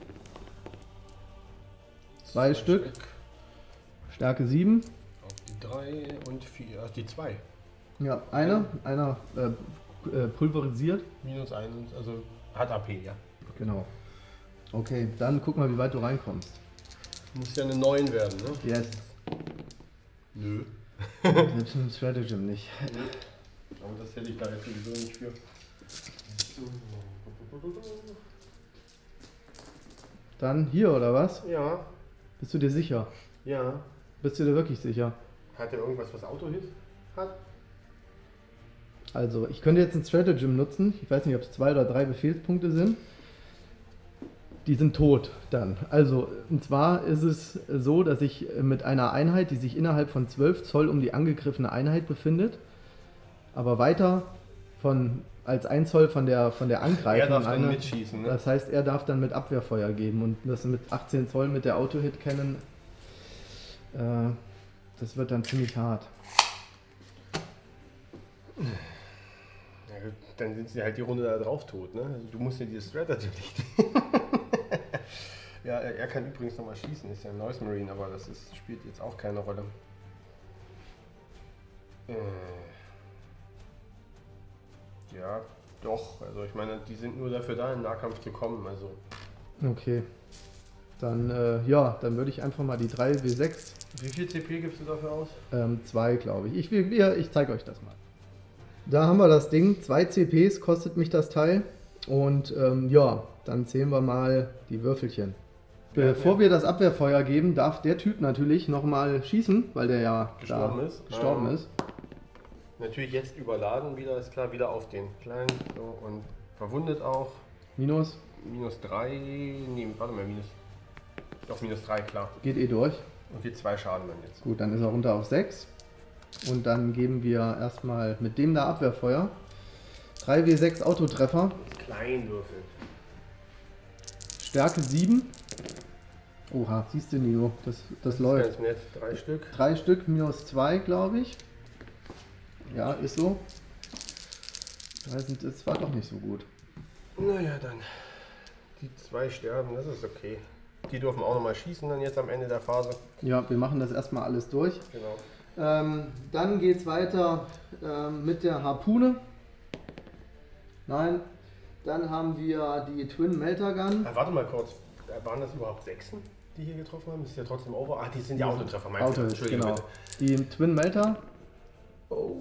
2 Stück. Stärke 7. Auf die 3 und 4. Ach, die 2. Ja, einer pulverisiert. -1, also hat AP, ja. Genau. Okay, dann guck mal, wie weit du reinkommst. Muss ja eine 9 werden, ne? Yes. Nö. Selbst im Stratagem nicht. Aber das hätte ich da jetzt sowieso nicht für. Dann hier oder was? Ja, Bist du dir sicher? ja. Bist du dir wirklich sicher? Hat er irgendwas, was Auto-Hit hat? Also, ich könnte jetzt ein Stratagem nutzen. Ich weiß nicht, ob es 2 oder 3 Befehlspunkte sind. Die sind tot dann. Also, und zwar ist es so, dass ich mit einer Einheit, die sich innerhalb von 12 Zoll um die angegriffene Einheit befindet, aber weiter als 1 Zoll von der Angreifenden. Er darf dann mitschießen, ne? Das heißt, er darf dann mit Abwehrfeuer geben und das mit 18 Zoll mit der Auto-Hit-Cannon, das wird dann ziemlich hart. Ja, gut, dann sind sie halt die Runde da drauf tot, ne? Also du musst ja dieses Strategy nicht. Ja, er kann übrigens nochmal schießen, ist ja ein Noise Marine, aber das spielt jetzt auch keine Rolle. Ja, doch. Also ich meine, die sind nur dafür da, in den Nahkampf zu kommen. Also Okay. Dann, ja, dann würde ich einfach mal die 3W6 Wie viel CP gibst du dafür aus? 2, glaube ich. Ich zeige euch das mal. Da haben wir das Ding. 2 CPs kostet mich das Teil. Und ja, dann zählen wir mal die Würfelchen. Bevor wir das Abwehrfeuer geben, darf der Typ natürlich nochmal schießen, weil der ja gestorben ist. Natürlich jetzt überladen wieder, ist klar, wieder auf den kleinen so, und verwundet auch. Minus 3, nee, warte mal, minus 3, klar. geht eh durch. Und die 2 Schaden dann jetzt. Gut, dann ist er runter auf 6. Und dann geben wir erstmal mit dem da Abwehrfeuer. 3W6 Autotreffer. Klein würfeln. Stärke 7. Oha, siehst du, Nino, das läuft. Ganz nett, 3 Stück. 3 Stück, minus 2, glaube ich. Ja, ist so. Das war doch nicht so gut. Naja, dann. Die 2 sterben, das ist okay. Die dürfen auch nochmal schießen dann jetzt am Ende der Phase. Ja, wir machen das erstmal alles durch. Genau. Dann geht es weiter mit der Harpune. Nein. Dann haben wir die Twin Melter Gun. Warte mal kurz. Waren das überhaupt 6, die hier getroffen haben? Das ist ja trotzdem over. Ach, die sind die Autotreffer, meinst du? Entschuldigung, genau. bitte. Die Twin Melter. Oh.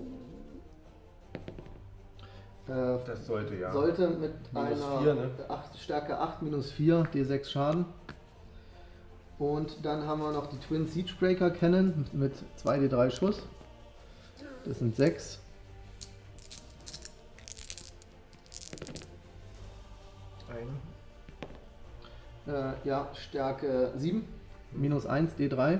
Das sollte ja. Sollte mit minus einer 4, ne? Stärke 8 minus 4, D6 Schaden. Und dann haben wir noch die Twin Siegebreaker Cannon mit 2D3 Schuss. Das sind 6. Ja, Stärke 7, minus 1, D3.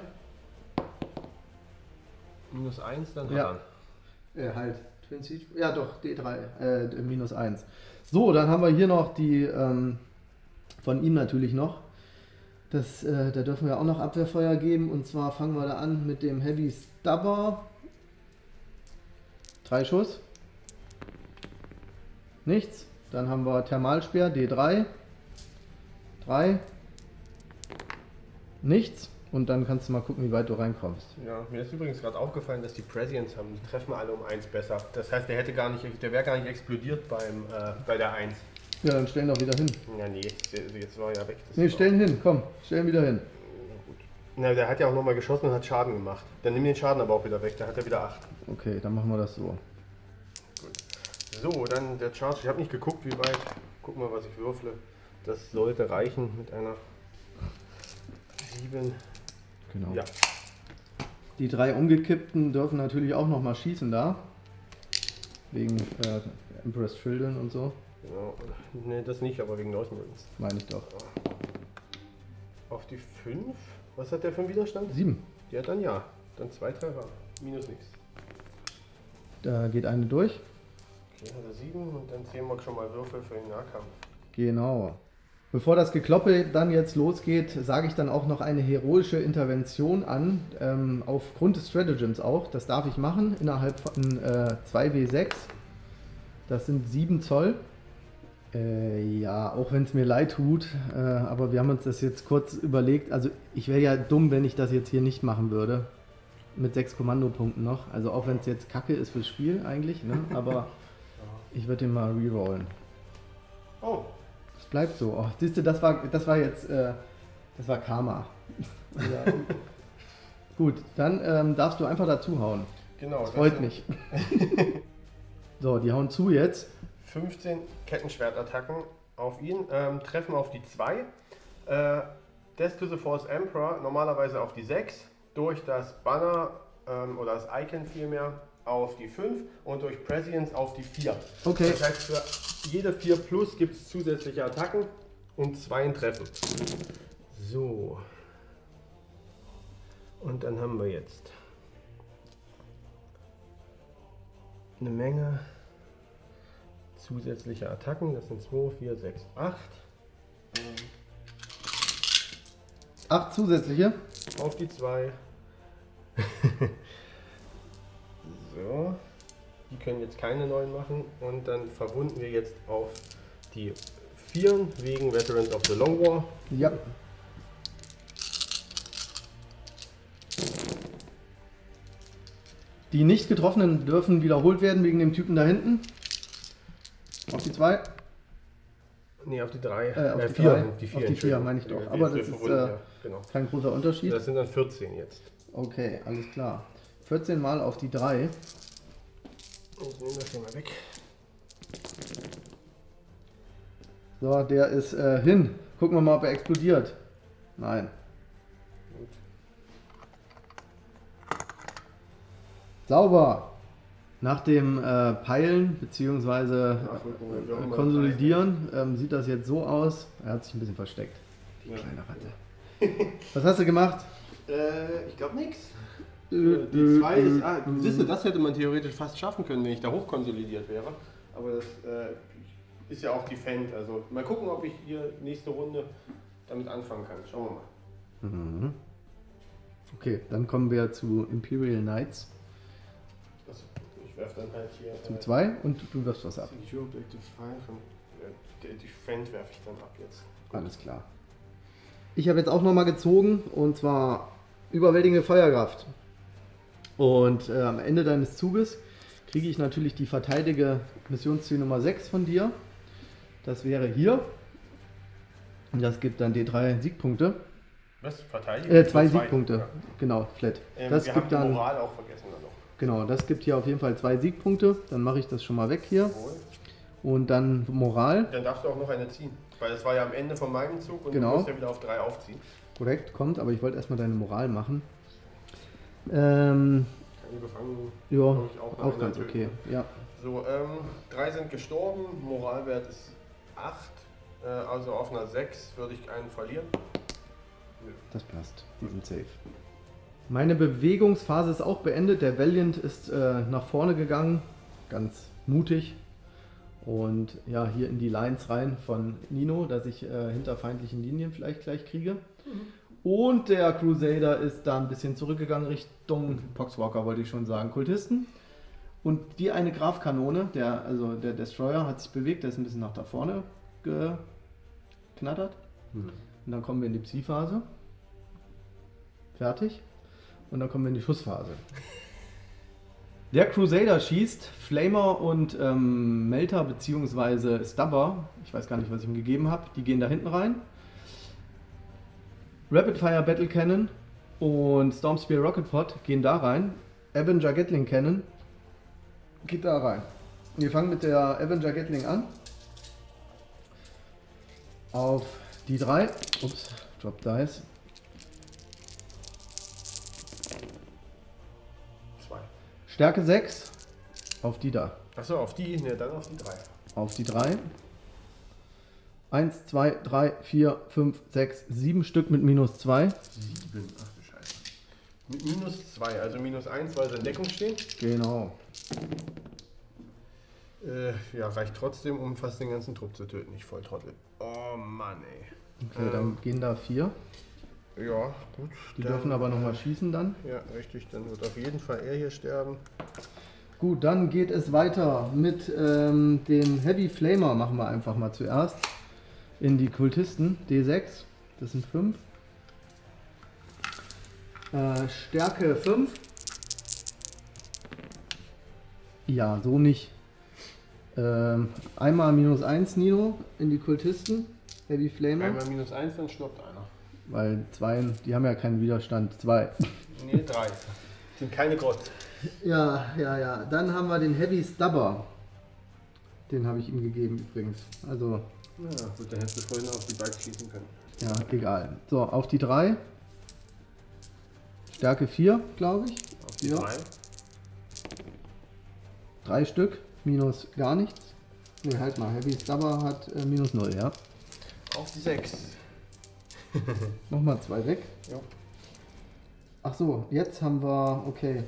Minus 1, dann ja. Halt, Twin Siege, ja doch, D3, minus 1. So, dann haben wir hier noch die, von ihm natürlich noch. Da dürfen wir auch noch Abwehrfeuer geben. Und zwar fangen wir da an mit dem Heavy Stubber. 3 Schuss. Nichts. Dann haben wir Thermalspeer, D3. 3. Nichts. Und dann kannst du mal gucken, wie weit du reinkommst. Ja, mir ist übrigens gerade aufgefallen, dass die Prescience haben. Die treffen alle um 1 besser. Das heißt, der wäre gar nicht explodiert bei der 1. Ja, dann stellen doch wieder hin. Ja, nee, jetzt war er ja weg. Nee, stellen hin, komm, stellen wieder hin. Gut. Na, der hat ja auch nochmal geschossen und hat Schaden gemacht. Dann nimm den Schaden aber auch wieder weg, da hat er wieder 8. Okay, dann machen wir das so. Gut. So, dann der Charge. Ich habe nicht geguckt, wie weit. Guck mal, was ich würfle. Das sollte reichen mit einer 7. Genau. Ja. Die 3 Umgekippten dürfen natürlich auch nochmal schießen da. Wegen Empress Children und so. Genau. Ne, das nicht, aber wegen Noise Marines. Meine ich doch. Auf die 5? Was hat der für einen Widerstand? 7. Ja, dann ja. Dann 2 Treffer. Minus nichts. Da geht eine durch. Okay, hat er 7 und dann zählen wir schon mal Würfel für den Nahkampf. Genau. Bevor das Gekloppe dann jetzt losgeht, sage ich dann auch noch eine heroische Intervention an, aufgrund des Stratagems auch. Das darf ich machen, innerhalb von 2W6. Das sind 7 Zoll. Ja, auch wenn es mir leid tut, aber wir haben uns das jetzt kurz überlegt. Also ich wäre ja dumm, wenn ich das jetzt hier nicht machen würde. Mit 6 Kommandopunkten noch. Also auch wenn es jetzt kacke ist fürs Spiel eigentlich, ne? Aber ich würde den mal rerollen. Oh. Es bleibt so. Oh, siehst du, das war jetzt, das war Karma. Ja. Gut, dann darfst du einfach dazuhauen. Genau. Das freut mich. So, die hauen zu jetzt. 15 Kettenschwertattacken auf ihn, treffen auf die 2. Death to the Force Emperor normalerweise auf die 6. Durch das Banner oder das Icon vielmehr auf die 5 und durch Prescience auf die 4. Okay. Das heißt, für jede 4 plus gibt es zusätzliche Attacken und 2 Treffen. So. Und dann haben wir jetzt eine Menge zusätzliche Attacken. Das sind 2, 4, 6, 8. 8 zusätzliche. Auf die 2. So. Die können jetzt keine neuen machen. Und dann verwunden wir jetzt auf die 4 wegen Veterans of the Long War. Ja. Die nicht getroffenen dürfen wiederholt werden wegen dem Typen da hinten. Auf die 2. Ne, auf die 3. Auf die 4. 4. Auf die 4 meine ich doch. Aber das ist ja, genau. kein großer Unterschied. Das sind dann 14 jetzt. Okay, alles klar. 14 Mal auf die 3. Ich nehme das hier mal weg. So, der ist hin. Gucken wir mal, ob er explodiert. Nein. Gut. Sauber. Nach dem Peilen bzw. Konsolidieren sieht das jetzt so aus. Er hat sich ein bisschen versteckt. Die kleine Ratte. Was hast du gemacht? Ich glaube nichts. Die 2 ist. Siehst du, das hätte man theoretisch fast schaffen können, wenn ich da hochkonsolidiert wäre. Aber das ist ja auch defend. Also mal gucken, ob ich hier nächste Runde damit anfangen kann. Schauen wir mal. Mhm. Okay, dann kommen wir zu Imperial Knights. Also, ich werfe dann halt hier. Zum 2 und du wirfst was ab. Secure Objective 5 und Defend werfe ich dann ab jetzt. Alles klar. Ich habe jetzt auch nochmal gezogen und zwar überwältigende Feuerkraft. Und am Ende deines Zuges kriege ich natürlich die verteidige Missionsziel Nummer 6 von dir. Das wäre hier. Und das gibt dann D3 Siegpunkte. Was? Verteidigung? 2 Siegpunkte. Ja. Genau, flat. Das wir gibt haben die dann, Moral auch vergessen dann noch. genau, das gibt hier auf jeden Fall 2 Siegpunkte. Dann mache ich das schon mal weg hier. Jawohl. Und dann Moral. Dann darfst du auch noch eine ziehen. Weil das war ja am Ende von meinem Zug und Genau. du musst ja wieder auf 3 aufziehen. Korrekt, kommt, aber ich wollte erstmal deine Moral machen. Keine Gefangenen. Ja, glaub ich, auch ganz okay. Ja. So, 3 sind gestorben, Moralwert ist 8. Also auf einer 6 würde ich einen verlieren. Das passt, die sind safe. Meine Bewegungsphase ist auch beendet. Der Valiant ist nach vorne gegangen, ganz mutig. Und ja, hier in die Lines rein von Nino, dass ich hinter feindlichen Linien vielleicht gleich kriege. Und der Crusader ist da ein bisschen zurückgegangen Richtung Poxwalker, wollte ich schon sagen, Kultisten. Und die eine Grafkanone, der Destroyer hat sich bewegt, der ist ein bisschen nach da vorne geknattert. Und dann kommen wir in die Psi-Phase. Fertig. Und dann kommen wir in die Schussphase. Der Crusader schießt, Flamer und Melter bzw. Stubber, ich weiß gar nicht, was ich ihm gegeben habe, die gehen da hinten rein. Rapid Fire Battle Cannon und Storm Spear Rocket Pod gehen da rein. Avenger Gatling Cannon geht da rein. Wir fangen mit der Avenger Gatling an. Auf die 3. Ups, Drop Dice. 2. Stärke 6. Auf die da. Achso, auf die, ne, dann auf die 3. Auf die 3. 1, 2, 3, 4, 5, 6, 7 Stück mit minus 2. 7, ach du Scheiße. Mit minus 2, also minus 1, weil sie in Deckung stehen. Genau. Ja, reicht trotzdem, um fast den ganzen Trupp zu töten. Ich voll Trottel. Oh Mann, ey. Okay, dann gehen da 4. Ja, gut. Die dürfen aber nochmal schießen dann. Ja, richtig, dann wird auf jeden Fall er hier sterben. Gut, dann geht es weiter mit den Heavy Flamer, machen wir einfach mal zuerst. In die Kultisten, D6, das sind 5. Stärke 5. Ja, so nicht. Einmal minus 1 Nino in die Kultisten, Heavy Flamer. Einmal minus 1, dann stirbt einer. Weil 2, die haben ja keinen Widerstand. 2. Nee, 3. Sind keine Grotz. Ja. Dann haben wir den Heavy Stubber. Den habe ich ihm gegeben übrigens. Also, Ja, gut, dann hättest du vorhin auf die Bikes schießen können. ja, egal. So, auf die 3. Stärke 4, glaube ich. Auf die Ja. 3. 3 Stück, minus gar nichts. Ne, halt mal. Heavy Stubber hat minus 0, ja. Auf die 6. Nochmal 2 weg. Ja. Ach so, jetzt haben wir, okay.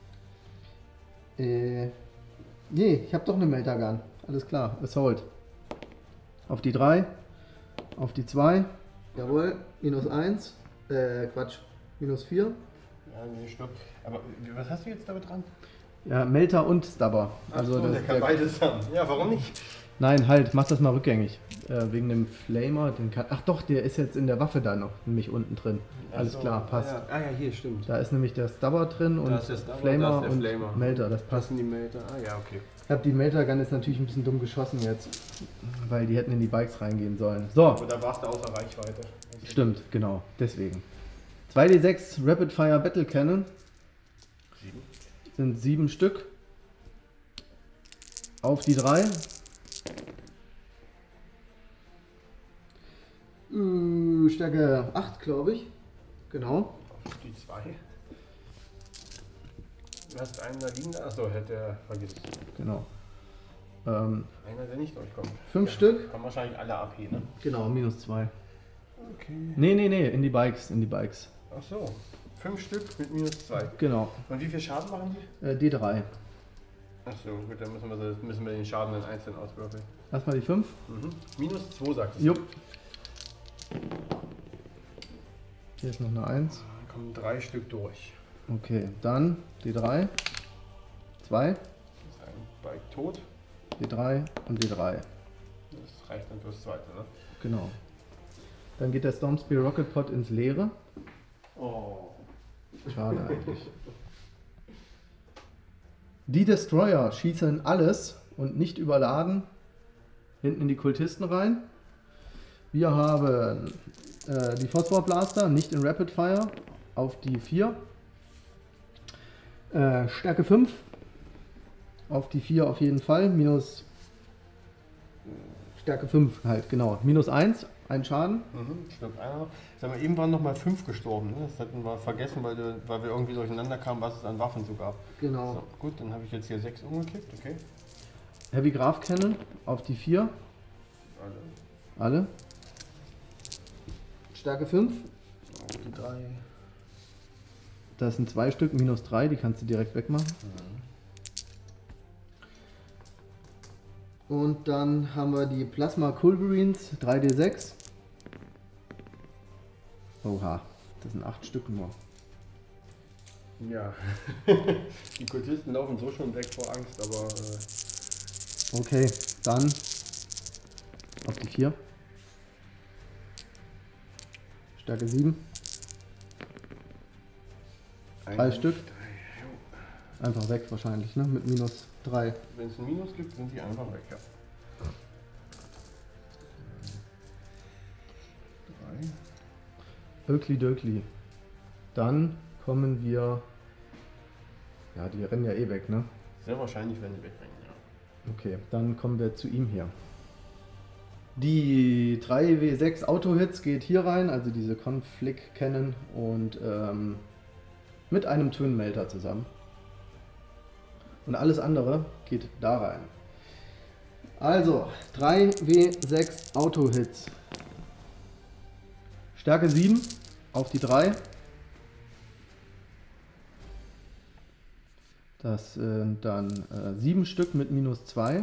Nee, ich habe doch eine Meltergun. Alles klar, Assault. Auf die 3, auf die 2. Jawohl, minus 1. Quatsch, minus 4. Ja, nee, stopp. Aber was hast du jetzt damit dran? Ja, Melter und Stubber. Also Ach so, das, der kann beides haben. Ja, warum nicht? Nein, halt, mach das mal rückgängig. Wegen dem Flamer, den kann. Ach doch, der ist jetzt in der Waffe da noch, nämlich unten drin. Alles so, klar, passt. Ja. Ah ja, hier, stimmt. Da ist nämlich der Stubber drin und ist der Stubber, Flamer da ist der und Flamer. Melter, das passt. Passen die Melter? Ah ja, okay. Ich habe die Meltergun ist natürlich ein bisschen dumm geschossen jetzt, weil die hätten in die Bikes reingehen sollen. So, Aber da warst du außer Reichweite. Also stimmt, genau, deswegen. 2d6 Rapid Fire Battle Cannon. 7. Sind 7 Stück. Auf die 3. Stärke 8, glaube ich. Genau. Auf die 2. Du hast einen da liegen. Achso, hätte er vergessen. Genau. Einer, der nicht durchkommt. 5 Stück. Haben wahrscheinlich alle AP, ne? Genau, minus 2. Okay. Nee, in die Bikes, Achso. 5 Stück mit minus 2. Genau. Und wie viel Schaden machen die? D3. Achso, gut, dann müssen wir den Schaden dann einzeln auswürfeln. Erstmal die 5. Minus 2 sagt es. Jupp. Hier ist noch eine 1. Dann kommen 3 Stück durch. Okay, dann D3. 2. Das ist ein Bike tot. D3 und D3. Das reicht dann fürs zweite, ne? Genau. Dann geht der Stormspear Rocket Pod ins Leere. Oh. Schade eigentlich. Die Destroyer schießen alles und nicht überladen hinten in die Kultisten rein. Wir haben die Phosphor Blaster, nicht in Rapid Fire, auf die 4. Stärke 5. Auf die 4 auf jeden Fall. Minus Stärke 5 halt, genau. Minus 1, ein Schaden. Stimmt, einer noch. Sag mal, eben waren noch mal 5 gestorben. Ne? Das hatten wir vergessen, weil wir irgendwie durcheinander kamen, was es an Waffen so gab. Genau. So, gut, dann habe ich jetzt hier 6 umgekippt, okay. Heavy Graph Cannon auf die 4. Alle. Stärke 5. Auf die 3. Das sind 2 Stück, minus 3, die kannst du direkt wegmachen. Und dann haben wir die Plasma Culverines 3d6. Oha, das sind 8 Stück nur. Ja. Die Kultisten laufen so schon weg vor Angst, aber. Okay, dann auf die 4. Stärke 7. 3 Stück. Einfach weg wahrscheinlich, ne? Mit minus 3. Wenn es ein Minus gibt, sind die einfach weg, ja. 3. Ökli Dökli. Dann kommen wir. Ja, die rennen ja eh weg, ne? Sehr wahrscheinlich werden die wegrennen, ja. Okay, dann kommen wir zu ihm hier. Die 3W6 Auto-Hits geht hier rein, also diese Conflict Cannon und mit einem Twin Melter zusammen. Und alles andere geht da rein. Also 3W6 Auto-Hits. Stärke 7 auf die 3. Das sind dann 7 Stück mit minus 2.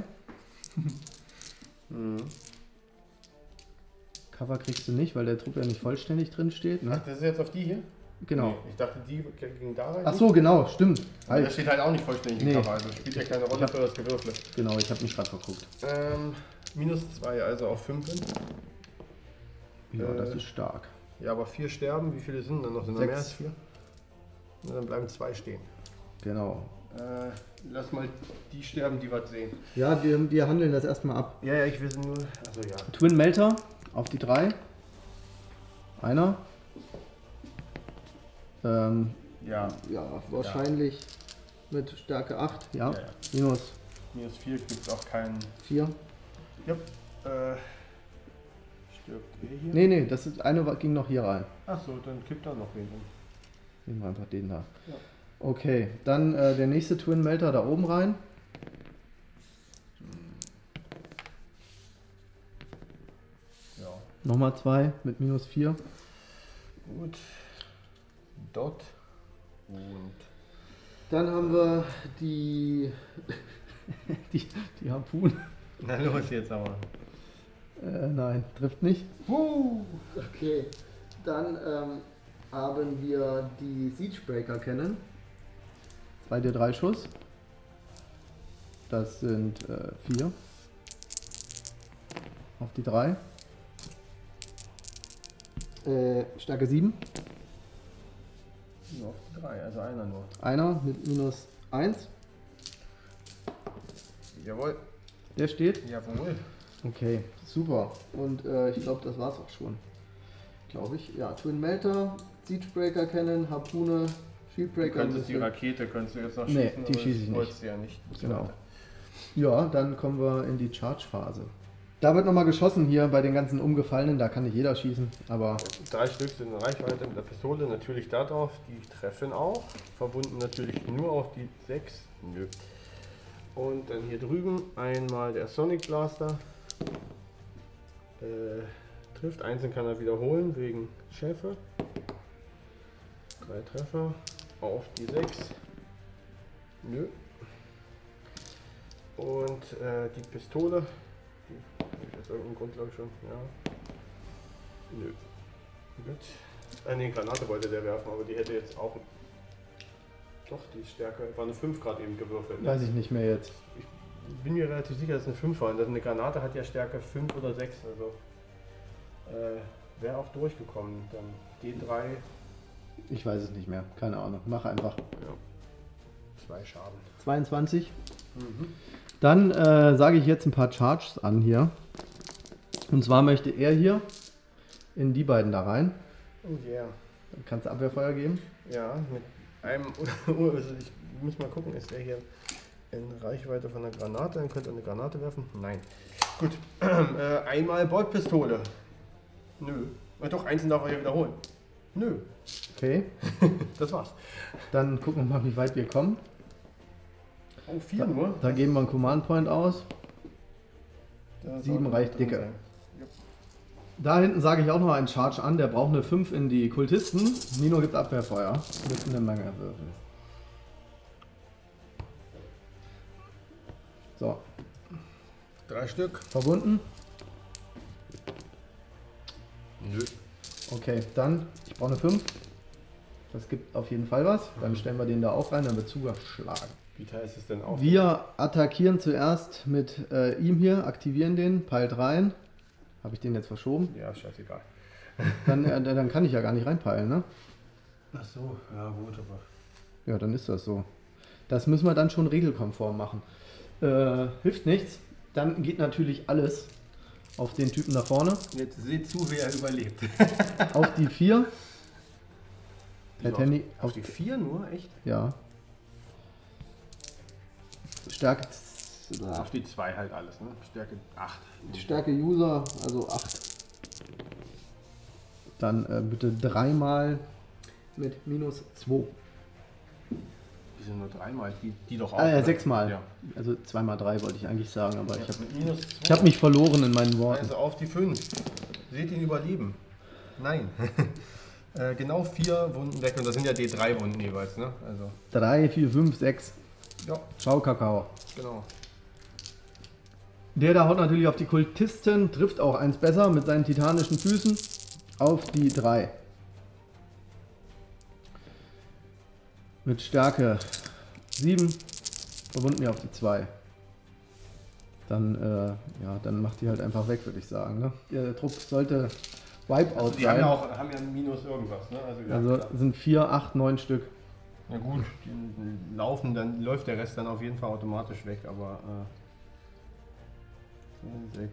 Cover kriegst du nicht, weil der Trupp ja nicht vollständig drin steht. Ne? Ach, das ist jetzt auf die hier? Genau. Nee, ich dachte, die ging da rein. Ach so, genau, stimmt. Aber das steht halt auch nicht vollständig im Nee. Cover, also spielt ja keine Rolle für das Gewürfel. Genau, ich habe mich gerade verguckt. Minus 2, also auf 5 hin. Ja, das ist stark. Ja, aber 4 sterben, wie viele sind dann noch? Sind noch 6. mehr als 4? Na, dann bleiben 2 stehen. Genau. Lass mal die sterben, die was sehen. Ja, wir handeln das erstmal ab. Ja, ich will nur. Also ja. Twin Melter auf die 3. Einer. Ja. Ja, wahrscheinlich mit Stärke 8. Ja. Ja. Minus Minus 4 gibt es auch keinen. 4. Ja. Stirbt der hier? Nee, das ist eine ging noch hier rein. Achso, dann kippt da noch wen um. Nehmen wir einfach den da. Ja. Okay, dann der nächste Twin Melter da oben rein. Ja. Nochmal 2 mit minus 4. Gut. Dot. Und. Dann haben wir die die Harpun. Na los jetzt aber. Nein, trifft nicht. Huh. Okay, dann haben wir die Siegebreaker kennen. 2d3 Schuss. Das sind 4. Auf die 3. Stärke 7. Nur auf die 3, also einer nur. Einer mit minus 1. Jawohl. Der steht. Jawohl. Okay, super. Und ich glaube, das war's auch schon. Glaube ich. Ja, Twin Melter, Siegebreaker kennen, Harpune, Du Shieldbreaker. könntest die Rakete könntest du jetzt noch Nee, schießen, die aber schieße ich das nicht. wolltest du ja nicht. Genau. Ja, dann kommen wir in die Charge-Phase. Da wird nochmal geschossen hier bei den ganzen Umgefallenen, da kann nicht jeder schießen, aber 3 Stück sind in Reichweite mit der Pistole, natürlich darauf, die treffen auch. Verbunden natürlich nur auf die 6. Nö. Und dann hier drüben einmal der Sonic Blaster. Trifft, einzeln kann er wiederholen wegen Schäfer. 3 Treffer auf die 6. Nö. Und die Pistole, die habe ich aus irgendeinem Grund glaube ich schon, ja. Nö. Gut. Ne, Granate wollte der werfen, aber die hätte jetzt auch. Doch, die ist stärker. War eine 5 gerade eben gewürfelt. Ne? weiß ich nicht mehr jetzt. Ich bin mir relativ sicher, dass es eine 5 war. Und eine Granate hat ja Stärke 5 oder 6. Also wäre auch durchgekommen. Dann D3. Ich weiß es nicht mehr, keine Ahnung. Mach einfach. Ja. 2 Schaden. 22. Dann sage ich jetzt ein paar Charges an hier. Und zwar möchte er hier in die beiden da rein. Oh yeah. Dann kannst du Abwehrfeuer geben. Ja, mit einem. Also ich muss mal gucken, ist er hier in Reichweite von einer Granate? Dann könnte er eine Granate werfen? Nein. Gut. Einmal Bordpistole. Nö. Doch, einzeln darf er ja wiederholen. Nö. Okay. Das war's. Dann gucken wir mal, wie weit wir kommen. Oh, 4 nur? Da geben wir einen Command Point aus. Da 7 sollte reicht drin dicke. sein. Da hinten sage ich auch noch einen Charge an. Der braucht eine 5 in die Kultisten. Nino gibt Abwehrfeuer. Mit einer Menge Würfel. So, 3 Stück. verbunden. Nö. Okay, dann, ich brauche eine 5. Das gibt auf jeden Fall was. Dann stellen wir den da auch rein, dann wird zugeschlagen. Wie teuer ist es denn auch? Wir attackieren zuerst mit ihm hier, aktivieren den, peilt rein. Habe ich den jetzt verschoben? Ja, scheißegal. Dann kann ich ja gar nicht reinpeilen, ne? Ach so, ja gut, aber. Ja, dann ist das so. Das müssen wir dann schon regelkonform machen. Hilft nichts. Dann geht natürlich alles auf den Typen da vorne. Jetzt seht zu, wer überlebt. Auf die 4. Herr Tandy, Auf die 4 nur? Echt? ja. Stärke, Auf die 2 halt alles, ne? Stärke 8. Stärke User, also 8. Dann bitte 3 mal mit -2. Die sind nur 3 mal, die doch auch. 6 mal. Ja. Also 2 mal 3 wollte ich eigentlich sagen, aber ich Mit minus 2. habe mich verloren in meinen Worten. Also auf die 5. Seht ihn überleben. Nein. Genau 4 Wunden weg und das sind ja D3 Wunden jeweils, ne? Also. 3, 4, 5, 6. Ja, Ciao, Kakao. genau. Der da haut natürlich auf die Kultisten, trifft auch eins besser mit seinen titanischen Füßen. Auf die 3. Mit Stärke 7. Verbunden mir auf die 2. Dann, ja, dann macht die halt einfach weg, würde ich sagen. Ne? Der Trupp sollte Wipeout Also die sein. haben ja ein Minus irgendwas, ne? Also, ja, Also klar. sind 4, 8, 9 Stück. Ja gut, die laufen, dann läuft der Rest dann auf jeden Fall automatisch weg, aber 6,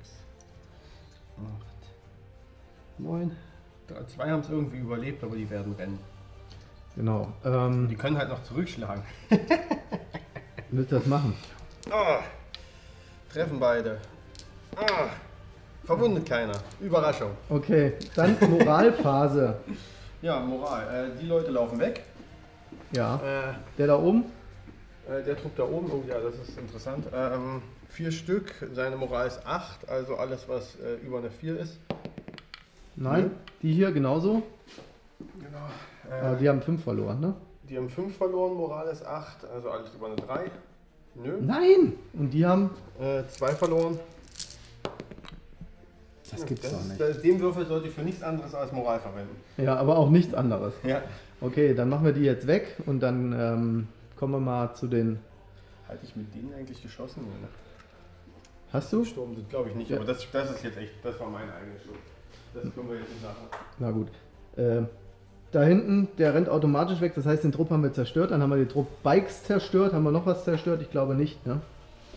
8, 9. 2 haben es irgendwie überlebt, aber die werden rennen. Genau. Die können halt noch zurückschlagen. Willst du das machen? Ah, treffen beide. Verwundet keiner. Überraschung. Okay, dann Moralphase. Ja, Moral. Die Leute laufen weg. Ja, der da oben? Der Trupp da oben, oh ja, das ist interessant. 4 Stück, seine Moral ist 8, also alles, was über eine 4 ist. Nein, die hier genauso. Genau. Aber die haben 5 verloren, ne? Die haben 5 verloren, Moral ist 8, also alles über eine 3. Nö. Nein! Und die haben. 2 verloren. Das gibt's doch nicht. Den Würfel sollte ich für nichts anderes als Moral verwenden. Ja, aber auch nichts anderes. Ja. Okay, dann machen wir die jetzt weg und dann kommen wir mal zu den. Hatte ich mit denen eigentlich geschossen? Nee, ne? Hast du? Gestorben sind, glaube ich nicht, Ja. aber das ist jetzt echt, das war meine eigene Schuld. Das können wir jetzt nicht nachher. Na gut. Da hinten, der rennt automatisch weg, das heißt, den Trupp haben wir zerstört. Dann haben wir die Trupp-Bikes zerstört. Haben wir noch was zerstört? Ich glaube nicht, ne?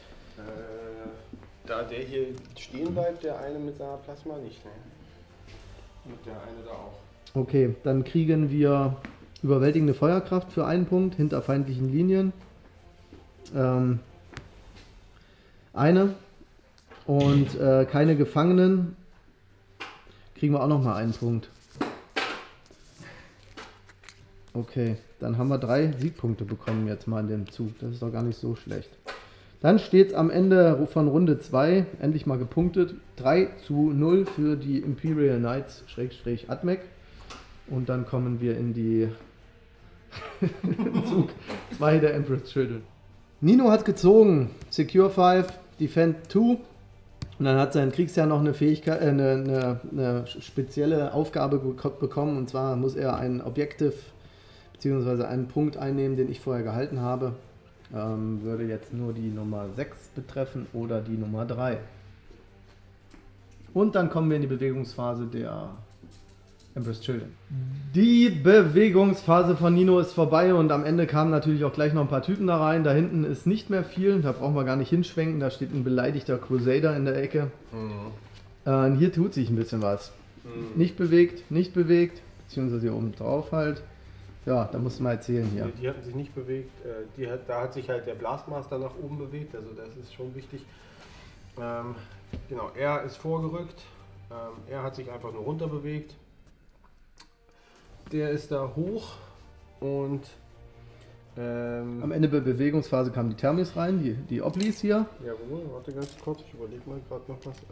Da der hier stehen bleibt, der eine mit seiner Plasma nicht, ne? Und der eine da auch. Okay, dann kriegen wir überwältigende Feuerkraft für 1 Punkt hinter feindlichen Linien. Eine. Und keine Gefangenen. Kriegen wir auch nochmal 1 Punkt. Okay, dann haben wir 3 Siegpunkte bekommen jetzt mal in dem Zug. Das ist doch gar nicht so schlecht. Dann steht es am Ende von Runde 2, endlich mal gepunktet, 3:0 für die Imperial Knights /Admec. Und dann kommen wir in die Zug 2 der Emperor's Children. Nino hat gezogen, Secure 5, Defend 2. Und dann hat sein Kriegsherr noch eine Fähigkeit, eine spezielle Aufgabe bekommen. Und zwar muss er ein Objective bzw. einen Punkt einnehmen, den ich vorher gehalten habe. Würde jetzt nur die Nummer 6 betreffen oder die Nummer 3. Und dann kommen wir in die Bewegungsphase der Emperor's Children. Die Bewegungsphase von Nino ist vorbei und am Ende kamen natürlich auch gleich noch ein paar Typen da rein. Da hinten ist nicht mehr viel, da brauchen wir gar nicht hinschwenken. Da steht ein beleidigter Crusader in der Ecke. Hier tut sich ein bisschen was. Nicht bewegt, beziehungsweise hier oben drauf halt. Ja, da musst du mal erzählen hier. Die hatten sich nicht bewegt. Da hat sich halt der Blastmaster nach oben bewegt, also das ist schon wichtig. Genau, er ist vorgerückt. Er hat sich einfach nur runter bewegt. Der ist da hoch und am Ende der Bewegungsphase kamen die Thermis rein, die Oblis hier. Jawohl, warte ganz kurz, ich überlege mal gerade noch was.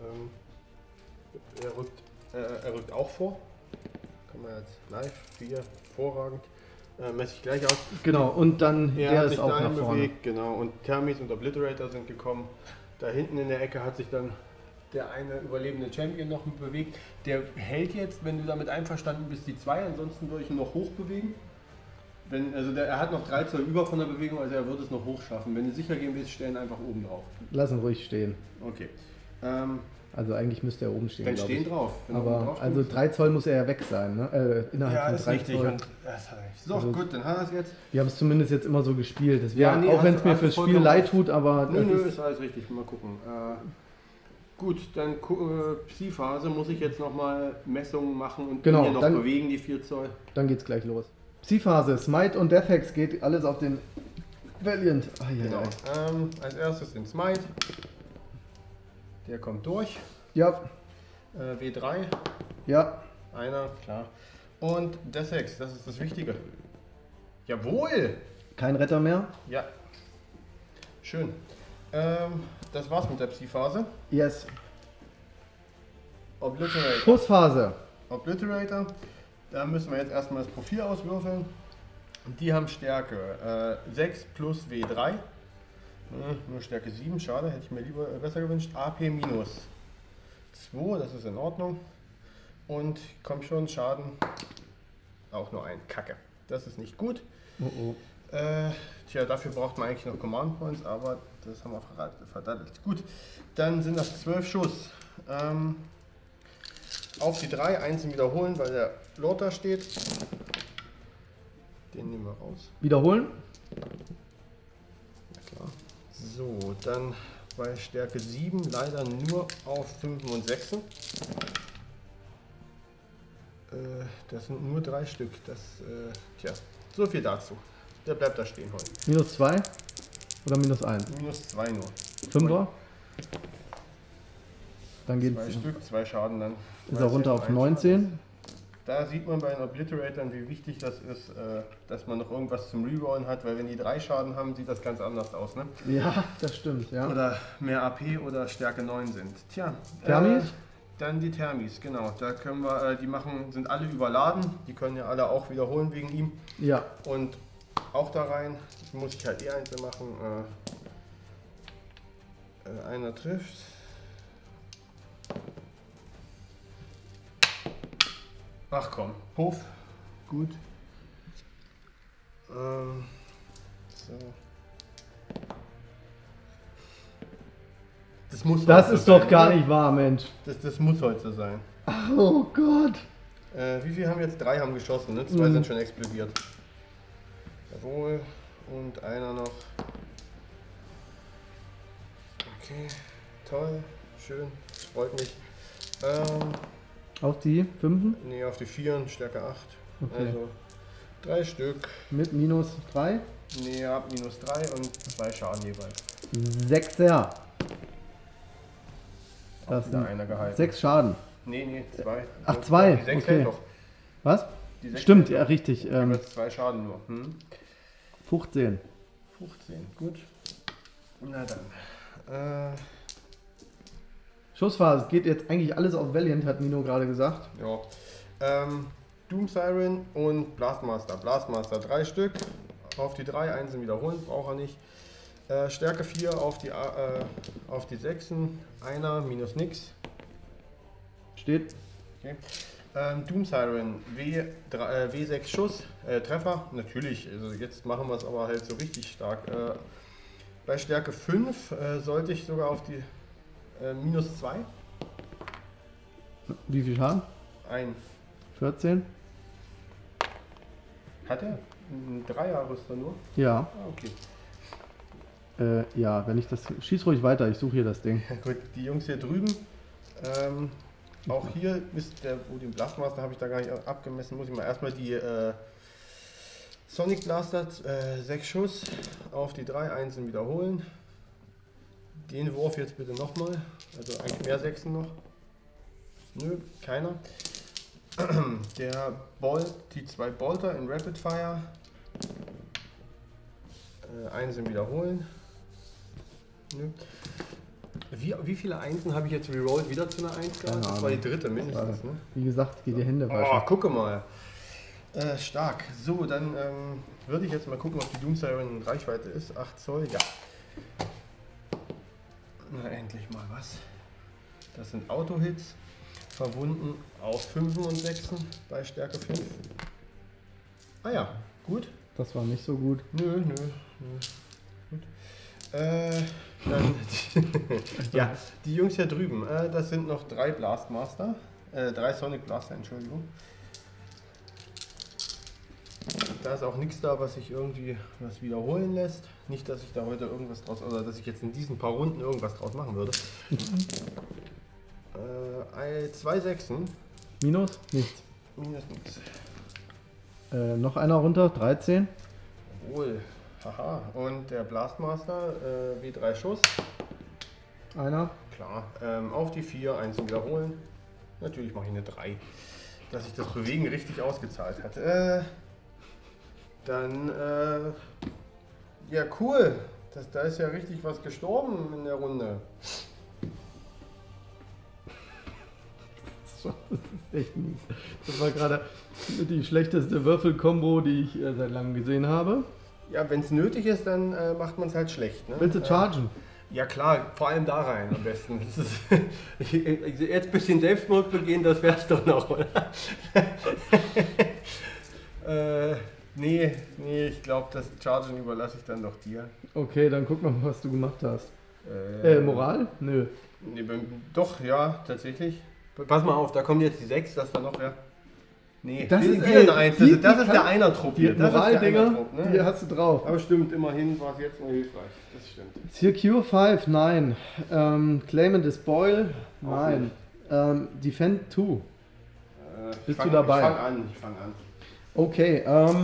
Er rückt auch vor. Kann man jetzt live, 4, hervorragend. Messe ich gleich aus. Genau, und dann er der hat ist sich auch dahin nach vorne. bewegt, genau. Und Thermis und Obliterator sind gekommen. Da hinten in der Ecke hat sich dann der eine überlebende Champion noch bewegt. Der hält jetzt, wenn du damit einverstanden bist, die 2. Ansonsten würde ich ihn noch hoch bewegen. Er hat noch 3 Zoll über von der Bewegung, also er wird es noch hoch schaffen. Wenn du sicher gehen willst, stell ihn einfach oben drauf. Lass ihn ruhig stehen. Okay. Also eigentlich müsste er oben stehen. Dann stehen drauf. Wenn Aber drauf also 3 Zoll muss er ja weg sein, ne? Innerhalb von 3 Zoll. Und das hat er nicht. So, Also, gut, dann hat er es jetzt. Wir haben es zumindest jetzt immer so gespielt. Das Ja, nee, auch wenn es hast mir du fürs Spiel vollkommen leid recht. tut, aber Nö, das ist alles richtig. Mal gucken. Gut, dann Psi-Phase muss ich jetzt nochmal Messungen machen und Genau, hier noch dann- bewegen, die 4 Zoll. dann geht's gleich los. Psi-Phase, Smite und Death Hex geht alles auf den Valiant. Genau. Als erstes den Smite. Der kommt durch. Ja, W3. ja. Einer, klar. Und Death Hex, das ist das Wichtige. Jawohl! Kein Retter mehr. Ja. Schön. Das war's mit der Psi-Phase. Yes. Obliterator. Schussphase. Obliterator. Da müssen wir jetzt erstmal das Profil auswürfeln. Die haben Stärke 6 plus W3. Nur Stärke 7, schade, hätte ich mir lieber besser gewünscht. AP minus 2, das ist in Ordnung. Und komm schon, Schaden auch nur ein. Kacke. Das ist nicht gut. Dafür braucht man eigentlich noch Command Points, aber das haben wir verdattelt. Gut, dann sind das 12 Schuss. Auf die 3, einzeln wiederholen, weil der Lord da steht. Den nehmen wir raus. Wiederholen. Ja, klar. So, dann bei Stärke 7 leider nur auf 5 und 6. Das sind nur 3 Stück. So viel dazu. Der bleibt da stehen heute. Minus 2 oder minus 1? Minus 2 nur. 5er. Dann 2 geht's, Stück, 2 Schaden dann. ist er runter auf 19. Da sieht man bei den Obliteratoren, wie wichtig das ist, dass man noch irgendwas zum Rerollen hat, weil wenn die 3 Schaden haben, sieht das ganz anders aus, ne? Ja, das stimmt, ja. Oder mehr AP oder Stärke 9 sind. Tja. Thermis? Dann die Thermis, genau. Da können wir, sind alle überladen, die können ja alle auch wiederholen wegen ihm. Ja. Und auch da rein, muss ich halt einzeln machen. Einer trifft. Ach komm, Hof, gut. So. Das ist doch gar nicht wahr, Mensch. Das muss heute so sein. Oh Gott. Wie viel haben jetzt? 3 haben geschossen, ne? 2 sind schon explodiert. Jawohl. Und einer noch. Okay, toll, schön, freut mich. Auf die 5? Nee, auf die 4, Stärke 8. Okay. Also 3 Stück. Mit minus 3? Nee, ja, minus 3 und 2 Schaden jeweils. 6er. Das Wieder sind einer gehalten. 6 Schaden. Nee, 2. Ach, 2, Die 6 okay. hält doch. Was? Die 6 Stimmt, hält ja, doch. richtig. Jeweils 2 Schaden nur. 15. 15, gut. Na dann. Schussphase, es geht jetzt eigentlich alles auf Valiant, hat Nino gerade gesagt. Ja. Doom Siren und Blastmaster. Blastmaster 3 Stück. Auf die 3, einzeln wiederholen, braucht er nicht. Stärke 4 auf die 6, einer, minus nix. Steht. Okay. Doom Siren, W6 Schuss, Treffer, natürlich, also jetzt machen wir es aber halt so richtig stark. Bei Stärke 5 sollte ich sogar auf die minus 2. Wie viel Schaden? 14. Hat er? Ein 3er-Rüster nur? Ja. Ah, okay. Ja, wenn ich das. Schieß ruhig weiter, ich suche hier das Ding. Ja, gut, die Jungs hier drüben. Auch hier ist der, den Blastmaster habe ich da gar nicht abgemessen, muss ich mal erstmal die Sonic Blaster 6 Schuss auf die 3 einzeln wiederholen. Den Wurf jetzt bitte nochmal, also eigentlich mehr Sechsen noch. Nö, keiner. Der die 2 Bolter in Rapid Fire einzeln wiederholen. Nö. Wie viele Einsen habe ich jetzt rerollt? Wieder zu einer 1 gehabt? Das war die dritte mindestens. Ne? Wie gesagt, geht die Hände Oh, waschen. gucke mal. Stark. So, dann würde ich jetzt mal gucken, ob die Doom Siren in Reichweite ist. 8 Zoll, ja. Na, endlich mal was. Das sind Auto-Hits. Verwunden auf 5 und 6 bei Stärke 5. Ah ja, gut. Das war nicht so gut. Nö. Gut. Dann ja, die Jungs hier drüben. Das sind noch 3 Blastmaster. 3 Sonic Blaster, Entschuldigung. Da ist auch nichts da, was sich irgendwie was wiederholen lässt. Nicht, dass ich da heute irgendwas draus, oder dass ich jetzt in diesen paar Runden irgendwas draus machen würde. 2 Sechsen. Minus? Nichts. Minus nichts. Noch einer runter, 13. Jawohl. Haha. Und der Blastmaster, W3 Schuss. Einer. Klar. Auf die 4, einzeln wiederholen. Natürlich mache ich eine 3. Dass sich das Bewegen richtig ausgezahlt hat. Dann, ja cool. Da ist ja richtig was gestorben in der Runde. Das ist echt mies. Das war gerade die schlechteste Würfelkombo, die ich seit langem gesehen habe. Ja, wenn es nötig ist, dann macht man es halt schlecht. Ne? Willst du chargen? Ja klar, vor allem da rein am besten. Das ist, jetzt ein bisschen Selbstmord begehen, das wär's doch noch, oder? Nee, ich glaube, das Chargen überlasse ich dann doch dir. Okay, dann guck mal, was du gemacht hast. Moral? Nö. Nee, doch, ja, tatsächlich. Pass mal auf, da kommt jetzt die 6, das da noch, ja. Nee, Das ist wieder eine 1, das ist der Einer-Trupp Die hier. Das ist der Moraldinger, Einer-Trupp, ne? die hast du drauf. Aber stimmt, immerhin war es jetzt noch hilfreich. Das stimmt. Secure 5, nein. Claim and Despoil, nein. Defend 2. Bist du dabei? Ich fang an. Okay,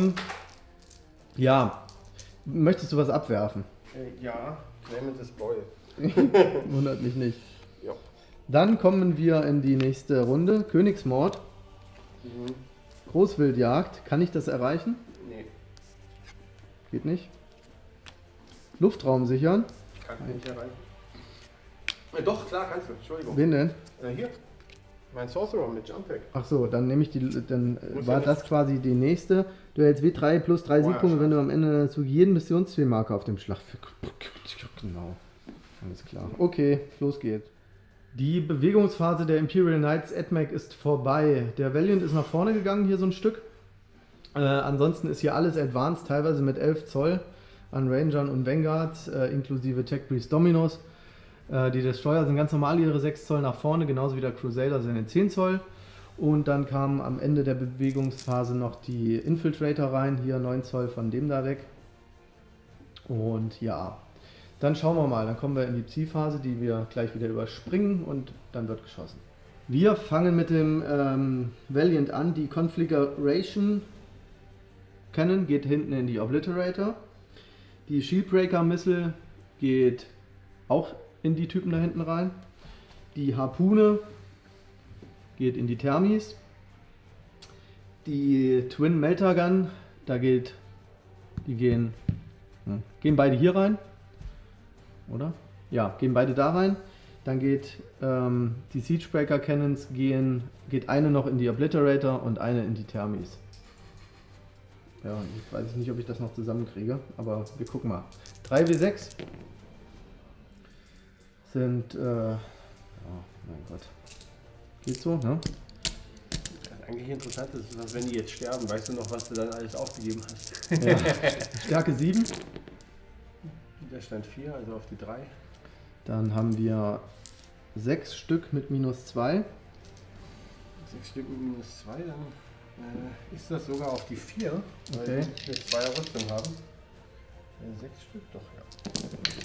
ja. Möchtest du was abwerfen? Ja, Claim and Despoil. Wundert mich nicht. Ja. Dann kommen wir in die nächste Runde. Königsmord. Großwildjagd. Kann ich das erreichen? Nee, Geht nicht. Luftraum sichern. kann ich nicht erreichen. Doch, klar kannst du. Entschuldigung. Wen denn? Hier. Mein Sorcerer mit Jump Pack. Ach so, dann nehme ich die. Dann Muss war ja das quasi die nächste. Du hältst W3 plus 3 Oh ja, Siegpunkte, wenn scheiße. du am Ende zu jedem Missionszielmarker auf dem Schlachtfeld. Genau. Alles klar. Okay, los geht's. Die Bewegungsphase der Imperial Knights AdMac ist vorbei. Der Valiant ist nach vorne gegangen, hier so ein Stück. Ansonsten ist hier alles advanced, teilweise mit 11 Zoll an Rangern und Vanguards, inklusive Tech Breeze Dominos. Die Destroyer sind ganz normal ihre 6 Zoll nach vorne, genauso wie der Crusader seine 10 Zoll. Und dann kamen am Ende der Bewegungsphase noch die Infiltrator rein, hier 9 Zoll von dem da weg. Und ja, dann schauen wir mal, dann kommen wir in die Zielphase, die wir gleich wieder überspringen und dann wird geschossen. Wir fangen mit dem Valiant an. Die Configuration Cannon geht hinten in die Obliterator. Die Shieldbreaker Missile geht auch in die Typen da hinten rein. Die Harpune geht in die Thermis. Die Twin Melter Gun, gehen beide hier rein. Oder? Ja, gehen beide da rein. Dann geht die Siegebreaker Cannons geht eine noch in die Obliterator und eine in die Thermis. Ja, ich weiß nicht, ob ich das noch zusammenkriege, aber wir gucken mal. 3W6 sind, oh mein Gott, geht so, ne? Das ist eigentlich interessant, dass wenn die jetzt sterben, weißt du noch, was du dann alles aufgegeben hast? Ja. Stärke 7. Der stand 4, also auf die 3. Dann haben wir 6 Stück mit -2. 6 Stück mit -2, dann ist das sogar auf die 4, weil Okay. wir 2 Rüstung haben. 6 Stück doch, ja.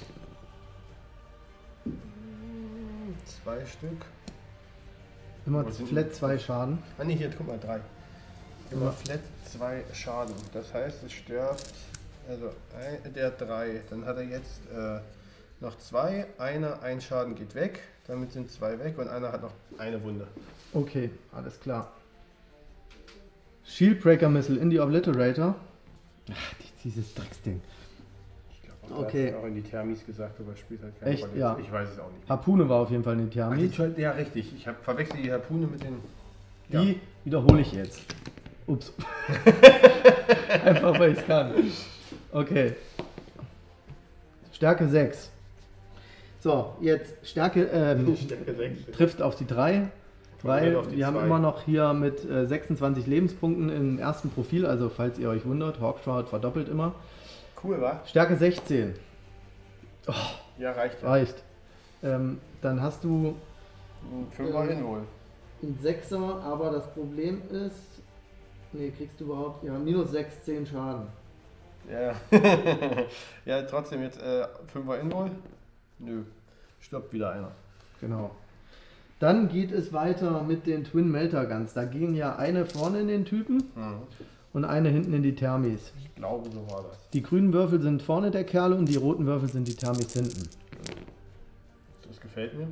2 Stück. Immer Wo sind flat die? 2 Schaden. Ah ne, hier, guck mal, 3. Immer flat 2 Schaden. Das heißt, es stirbt, also der 3. Dann hat er jetzt noch 2. Ein Schaden geht weg. Damit sind 2 weg und einer hat noch eine Wunde. Okay, alles klar. Shieldbreaker Missile in die Obliterator. Ach, dieses Drecksding. Ich glaube, Okay. auch in die Thermis gesagt, aber spielt halt keine Echt? Rolle. Ja. Ich weiß es auch nicht. Harpune war auf jeden Fall in die Ach, Thermis. ja, richtig. Ich verwechsel die Harpune mit den... Ja. Die wiederhole ich jetzt. Ups. Einfach weil ich es kann. Okay. Stärke 6. So, jetzt Stärke Stärke 6. trifft auf die 3. Weil auf die wir haben 2. immer noch hier mit 26 Lebenspunkten im ersten Profil, also falls ihr euch wundert, Hawkshroud verdoppelt immer. Cool, wa? Stärke 16. Oh, Ja, reicht. Ja. reicht. Dann hast du Ein 5er hin wohl. einen 6er, aber das Problem ist, nee, kriegst du überhaupt, ja, -6, 10 Schaden. Ja. Ja, trotzdem jetzt 5er in wohl. Nö. Stirbt wieder einer. Genau. Dann geht es weiter mit den Twin Melter Guns. Da ging ja eine vorne in den Typen und eine hinten in die Thermis. Ich glaube, so war das. Die grünen Würfel sind vorne der Kerle und die roten Würfel sind die Thermis hinten. Das gefällt mir.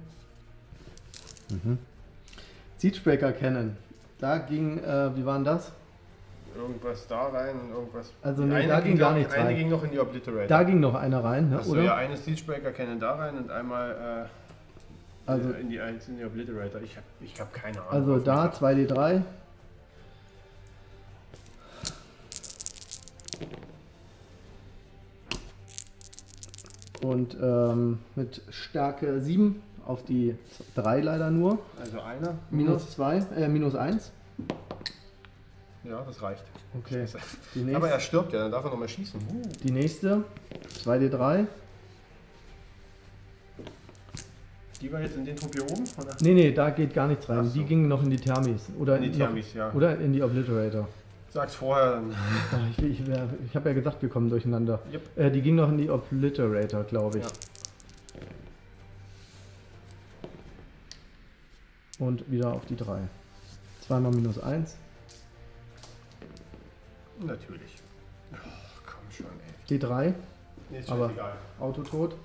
Siegebreaker Cannon. Da ging, wie war denn das? Irgendwas da rein und irgendwas. Also Die nee, eine da ging gar nichts Eine rein. ging noch in die Obliterator. Da ging noch einer rein, ne? Achso, Oder? ja, eine Siegebreaker Cannon da rein und einmal Also- in die Obliterator. Ich hab keine Ahnung. Also was da mich 2D3. Und mit Stärke 7 auf die 3 leider nur. Also einer. -1. Ja, das reicht. Okay. Die Aber nächste, er stirbt ja, dann darf er nochmal schießen. die nächste 2D3. Die war jetzt in den Trupp hier oben? Oder? Nee, da geht gar nichts rein. Ach so. Die gingen noch in die Thermis. Oder In die noch- Thermis, ja. Oder in die Obliterator. Sag's vorher, dann. Ach, ich habe ja gesagt, wir kommen durcheinander. Yep. Die ging noch in die Obliterator, glaube ich. Ja. Und wieder auf die 3. Zweimal -1. Natürlich. Oh, komm schon, ey. D3, Nee, ist Aber- egal. Autotod.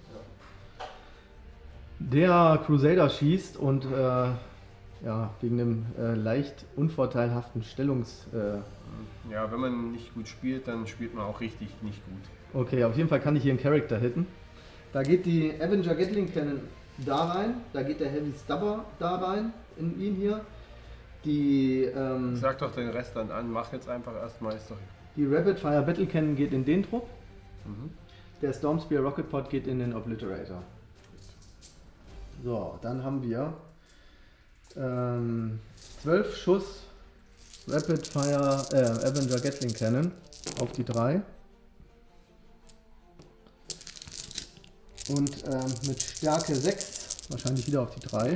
Der Crusader schießt und ja, wegen einem leicht unvorteilhaften Ja, wenn man nicht gut spielt, dann spielt man auch richtig nicht gut. Okay, auf jeden Fall kann ich hier einen Charakter hitten. Da geht die Avenger Gatling Cannon da rein, da geht der Heavy Stubber da rein, in ihn hier. Die, Sag doch den Rest dann an, mach jetzt einfach erstmal, ist doch. die Rapid Fire Battle Cannon geht in den Trupp. Mhm. Der Storm Spear Rocket Pod geht in den Obliterator. So, dann haben wir 12 Schuss Rapid Fire Avenger Gatling Cannon auf die 3. Und mit Stärke 6 wahrscheinlich wieder auf die 3.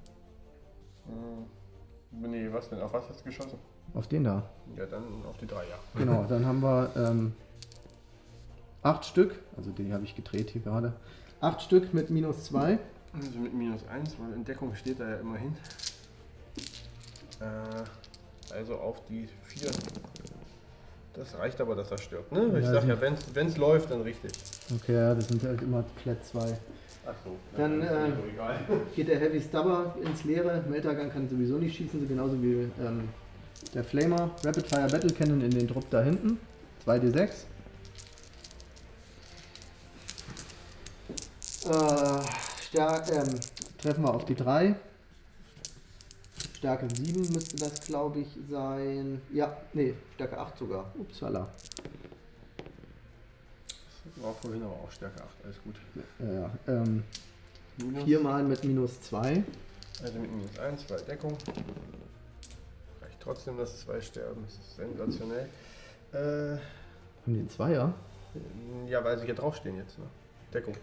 Nee, was denn? Auf was hast du geschossen? Auf den da. Ja, dann auf die 3, ja. Genau, dann haben wir 8 Stück, also den habe ich gedreht hier gerade. 8 Stück mit -2. Also mit -1, weil in Deckung steht er ja immerhin. Also auf die 4. Das reicht aber, dass er stirbt, ne? Ich Ja, sag ja, wenn es läuft, dann richtig. Okay, ja, das sind halt immer Flat 2. Ach so. Dann ist mir egal. geht der Heavy Stubber ins Leere. Meltergun kann sowieso nicht schießen, genauso wie der Flamer. Rapid Fire Battle Cannon in den Trupp da hinten. 2d6. Treffen wir auf die 3. Stärke 7 müsste das, glaube ich, sein. Ja, nee, Stärke 8 sogar. Upsala. War vorhin aber auch Stärke 8, alles gut. Ja, Minus. 4 mal mit -2. Also mit -1, 2 Deckung. Reicht trotzdem, dass 2 sterben, das ist sensationell. Haben die einen Zweier? Ja, weil sie hier draufstehen jetzt, ne? Deckung.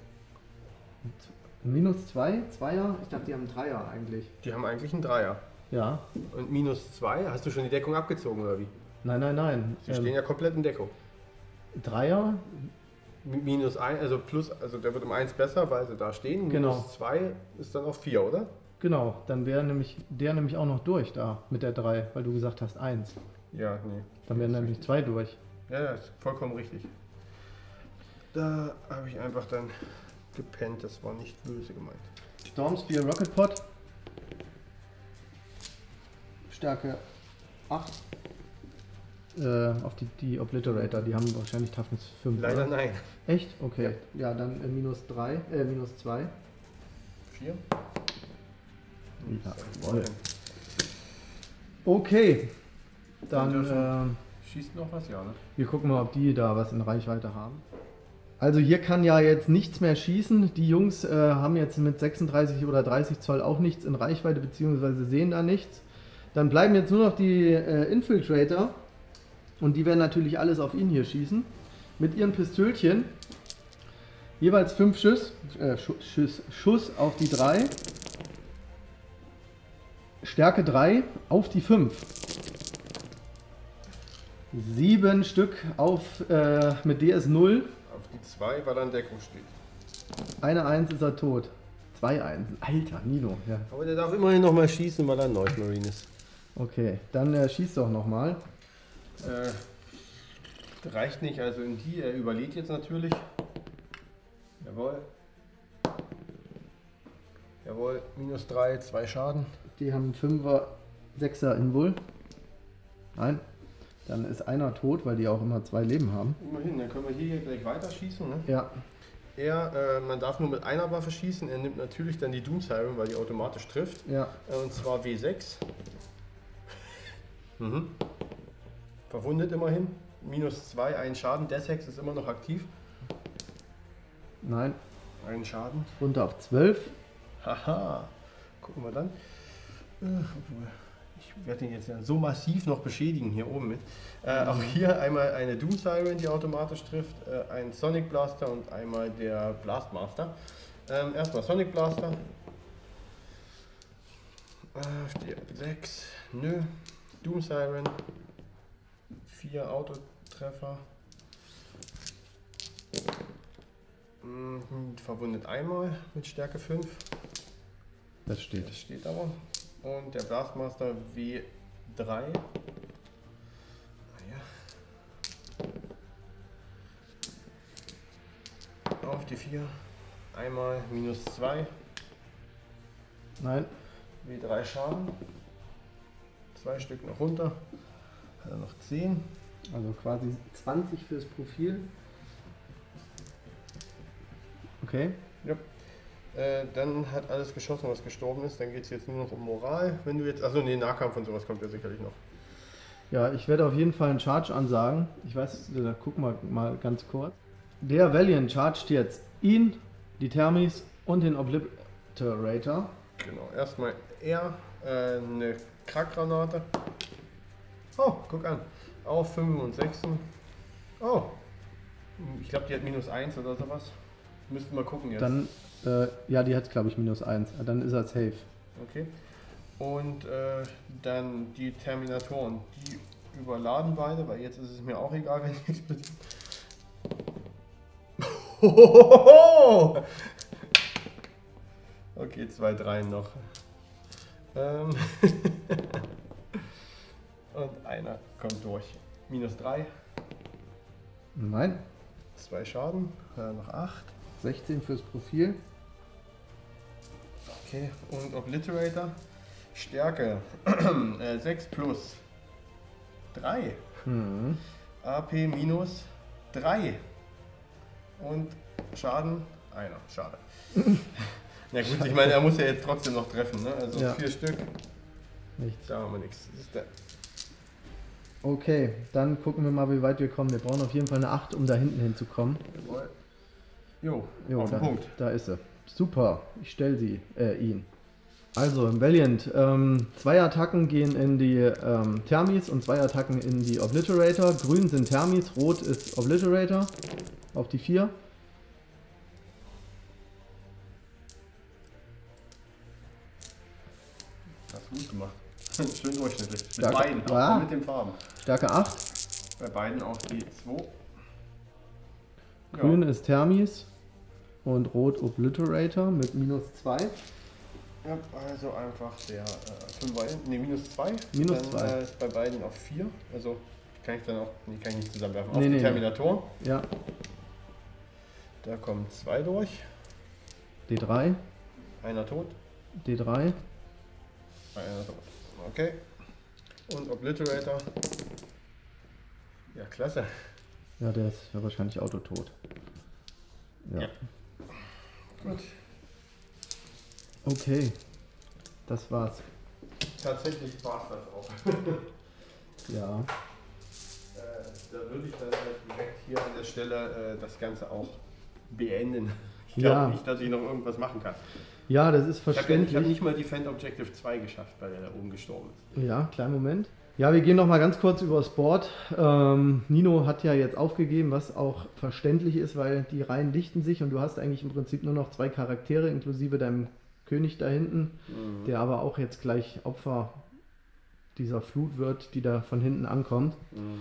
-2, Zweier? Ich dachte, die haben einen Dreier eigentlich. Die haben eigentlich einen Dreier. Ja. Und -2, hast du schon die Deckung abgezogen oder wie? Nein, nein, nein. Sie stehen ja komplett in Deckung. Dreier? -1, also plus, also der wird um 1 besser, weil sie da stehen. Genau. -2 ist dann auf 4, oder? Genau, dann wäre der nämlich auch noch durch da mit der 3, weil du gesagt hast 1. Ja, nee. Dann wären nämlich 2 durch. Ja, ja, ist vollkommen richtig. Da habe ich einfach dann gepennt, das war nicht böse gemeint. Stormspear Rocket Pod. Stärke 8. Auf die Obliterator, die haben wahrscheinlich Toughness 5. Leider oder? nein. Echt? Okay. Ja, dann -2. 4? Ja, voll. Okay. Dann Dann schießt noch was, ja, ne? wir gucken mal, ob die da was in Reichweite haben. Also hier kann ja jetzt nichts mehr schießen. Die Jungs haben jetzt mit 36 oder 30 Zoll auch nichts in Reichweite, beziehungsweise sehen da nichts. Dann bleiben jetzt nur noch die Infiltrator. Und die werden natürlich alles auf ihn hier schießen. Mit ihren Pistölchen. Jeweils 5 Schuss auf die 3. Stärke 3 auf die 5. 7 Stück auf mit DS 0. Auf die 2, weil dann Deckung steht. Eine 1 ist er tot. 2 Einsen. Alter, Nino. Ja. Aber der darf immerhin noch mal schießen, weil er ein Noise Marine ist. Okay, dann schießt doch nochmal. Reicht nicht, also in die, er überlebt jetzt natürlich. Jawohl. Jawohl, -3, 2 Schaden. Die haben 5er, 6er Invul. Nein. Dann ist einer tot, weil die auch immer 2 Leben haben. Immerhin, dann können wir hier gleich weiter schießen. Ne? Ja. Man darf nur mit einer Waffe schießen. Er nimmt natürlich dann die Doom Siren, weil die automatisch trifft. Ja. Und zwar W6. Verwundet immerhin. -2, 1 Schaden. Desex ist immer noch aktiv. Nein. 1 Schaden. Runter auf 12. Haha. Gucken wir dann. Ich werde den jetzt ja so massiv noch beschädigen hier oben mit. Auch hier einmal eine Doom Siren, die automatisch trifft, ein Sonic Blaster und einmal der Blastmaster. Erstmal Sonic Blaster. 6, nö. Doom Siren. 4 Autotreffer. Verwundet einmal mit Stärke 5. Das steht. Das steht aber. Und der Blastmaster W3. Auf die 4. Einmal -2. Nein. W3 Schaden. 2 Stück noch runter. Hat er noch 10. Also quasi 20 fürs Profil. Okay. Ja. Dann hat alles geschossen, was gestorben ist. Dann geht es jetzt nur noch um Moral. Wenn du jetzt. Achso, nee, Nahkampf und sowas kommt ja sicherlich noch. Ja, ich werde auf jeden Fall einen Charge ansagen. Ich weiß, da gucken wir mal ganz kurz. Der Valiant chargt jetzt ihn, die Thermis und den Obliterator. Genau, erstmal er, eine Krackgranate. Oh, guck an. Auf 5 und 6. Oh, ich glaube, die hat -1 oder sowas. Müssten wir gucken jetzt. Dann, ja, die hat, glaube ich, -1. Dann ist er safe. Okay. Und dann die Terminatoren, die überladen beide, weil jetzt ist es mir auch egal, wenn die explodieren. Okay, 2, 3 noch. Und einer kommt durch. -3. Nein. 2 Schaden. Noch 8. 16 fürs Profil. Okay. Und Obliterator. Stärke. 6 plus 3. Mhm. AP -3. Und Schaden. Einer. Schade. Na gut, ich meine, er muss ja jetzt trotzdem noch treffen. Ne? Also Ja. 4 Stück. Nichts. Da haben wir nichts. Das ist der. Okay, dann gucken wir mal, wie weit wir kommen. Wir brauchen auf jeden Fall eine 8, um da hinten hinzukommen. Jawohl. Jo, Jo, auf den Punkt. Da ist sie. Super, ich stelle ihn. Also im Valiant, 2 Attacken gehen in die Thermis und 2 Attacken in die Obliterator. Grün sind Thermis, rot ist Obliterator. Auf die 4. Hast du gut gemacht. Schön durchschnittlich. Mit Stärke- beiden, Ja. auch mit den Farben. Stärke 8. Bei beiden auf die 2. Grün ist Thermis und rot Obliterator mit -2. Ja, also einfach der 5er, ne, -2. -2. Dann ist bei beiden auf 4. Also kann ich dann auch, nee, kann ich nicht zusammenwerfen. Auf Nee, die nee. Terminator. Ja, Da kommen 2 durch. D3, Einer tot. D3. Einer tot. Okay. Und Obliterator. Ja, klasse. Ja, der ist ja wahrscheinlich autotot. Ja. Ja. Gut. Okay, das war's. Tatsächlich war es das auch. Ja. Da würde ich dann halt direkt hier an der Stelle das Ganze auch beenden. Ich Ja. glaube nicht, dass ich noch irgendwas machen kann. Ja, das ist Ich habe verständlich. nicht mal Defend Objective 2 geschafft, weil er da oben gestorben ist. Ja, kleinen Moment. Ja, wir gehen noch mal ganz kurz über das Board. Nino hat ja jetzt aufgegeben, was auch verständlich ist, weil die Reihen lichten sich und du hast eigentlich im Prinzip nur noch 2 Charaktere, inklusive deinem König da hinten, der aber auch jetzt gleich Opfer dieser Flut wird, die da von hinten ankommt.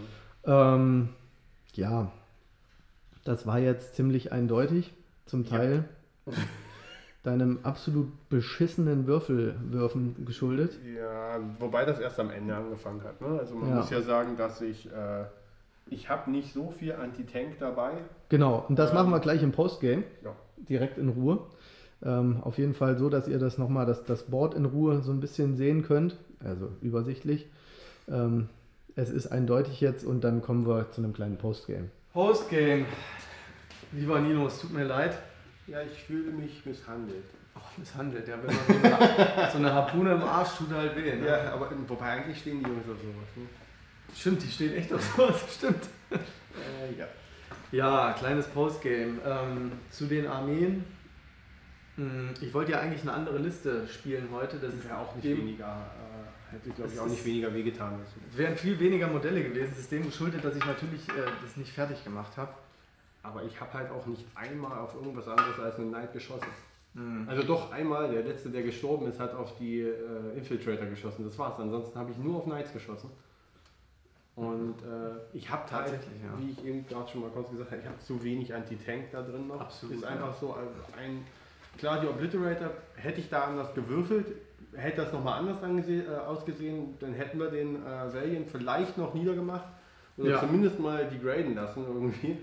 Ja, das war jetzt ziemlich eindeutig, zum Teil deinem absolut beschissenen Würfelwürfen geschuldet. Ja, wobei das erst am Ende angefangen hat. Ne? Also man Ja. muss ja sagen, dass ich habe nicht so viel Anti-Tank dabei. Genau, und das machen wir gleich im Postgame, Ja. direkt in Ruhe. Auf jeden Fall so, dass ihr das nochmal, das Board in Ruhe so ein bisschen sehen könnt, also übersichtlich. Es ist eindeutig jetzt und dann kommen wir zu einem kleinen Postgame. Postgame. Lieber Nino, es tut mir leid. Ja, ich fühle mich misshandelt. Ach, misshandelt, ja, wenn man so eine Harpune im Arsch tut halt weh. Ne? Ja, aber wobei eigentlich stehen die Jungs auf sowas. Ne? Stimmt, die stehen echt auf sowas, stimmt. Ja. Ja, kleines Postgame. Zu den Armeen. Ich wollte ja eigentlich eine andere Liste spielen heute. Das ist Wäre auch nicht dem- weniger, hätte glaube ich Es auch nicht ist- weniger wehgetan. Es wären viel weniger Modelle gewesen. Es ist dem geschuldet, dass ich natürlich das nicht fertig gemacht habe. Aber ich habe halt auch nicht einmal auf irgendwas anderes als einen Knight geschossen. Also doch einmal, der letzte, der gestorben ist, hat auf die Infiltrator geschossen. Das war's. Ansonsten habe ich nur auf Knights geschossen. Und ich habe halt, Tatsächlich, ja. wie ich eben gerade schon mal kurz gesagt habe, ich habe zu wenig Anti-Tank da drin noch. Absolut, Ist ja. einfach so klar, die Obliterator, hätte ich da anders gewürfelt, hätte das nochmal anders ausgesehen, dann hätten wir den Valiant vielleicht noch niedergemacht. Oder Ja. zumindest mal degraden lassen irgendwie.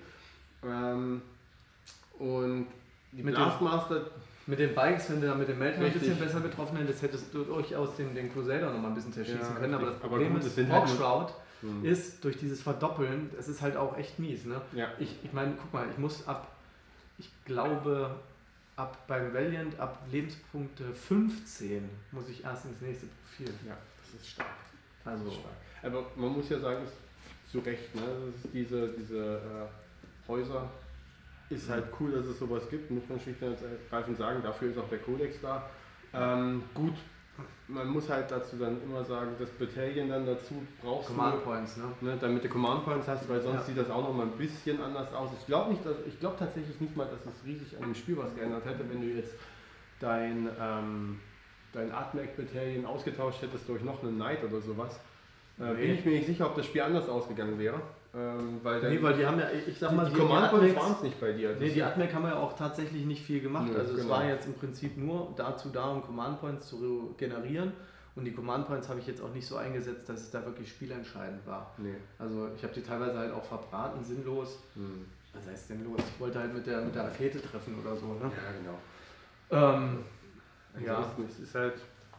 Und die Mit Blastmaster, Mit den Bikes, wenn du da mit dem Meltdown ein Richtig. bisschen besser getroffen hättest, hättest du durchaus den Crusader noch mal ein bisschen zerschießen Ja, können. Aber das richtig. Problem Aber gut, ist, es sind halt nur- Hawkshroud ist durch dieses Verdoppeln, das ist halt auch echt mies. Ne? Ja. Ich meine, guck mal, ich muss ich glaube, beim Valiant ab Lebenspunkte 15 muss ich erst ins nächste Profil. ja, das ist stark. Also, Das ist stark. Aber man muss ja sagen, ist zu Recht, ne? Das ist diese Häuser, ist halt cool, dass es sowas gibt, muss man schlicht und ergreifend sagen, dafür ist auch der Kodex da. Gut, man muss halt dazu dann immer sagen, das Battalion dann dazu brauchst Command du, Points, ne? ne, damit du Command Points hast, weil sonst Ja. sieht das auch noch mal ein bisschen anders aus. Ich glaube tatsächlich nicht mal, dass es riesig an dem Spiel was geändert hätte, wenn du jetzt dein Artmech Battalion ausgetauscht hättest durch noch einen Knight oder sowas. Bin ich mir nicht sicher, ob das Spiel anders ausgegangen wäre. Weil Nee, weil die haben ja, ich sag mal, die Command Points Artmechs- waren es nicht bei dir. Nee, die Atmec haben ja auch tatsächlich nicht viel gemacht. Nö, Also es genau. war jetzt im Prinzip nur dazu da, um Command Points zu generieren. Und die Command Points habe ich jetzt auch nicht so eingesetzt, dass es da wirklich spielentscheidend war. Nee. Also ich habe die teilweise halt auch verbraten, sinnlos. Was heißt denn los? Ich wollte halt mit der Rakete treffen oder so. Ne? Ja, genau. Ja. Es ist halt,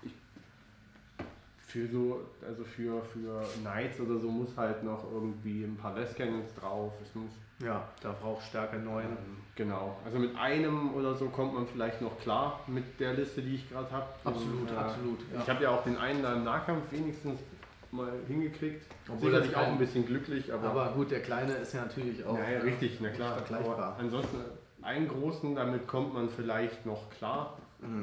für Knights oder so muss halt noch irgendwie ein paar Less Cannons drauf. Es muss, Ja, da braucht Stärke 9. genau. Also mit einem oder so kommt man vielleicht noch klar mit der Liste, die ich gerade habe. Absolut, absolut. Ja. Ich habe ja auch den einen da im Nahkampf wenigstens mal hingekriegt. Obwohl Sicherlich das auch ein bisschen glücklich, aber gut, der Kleine ist ja natürlich auch ja, richtig, na klar. vergleichbar. Aber ansonsten einen großen, damit kommt man vielleicht noch klar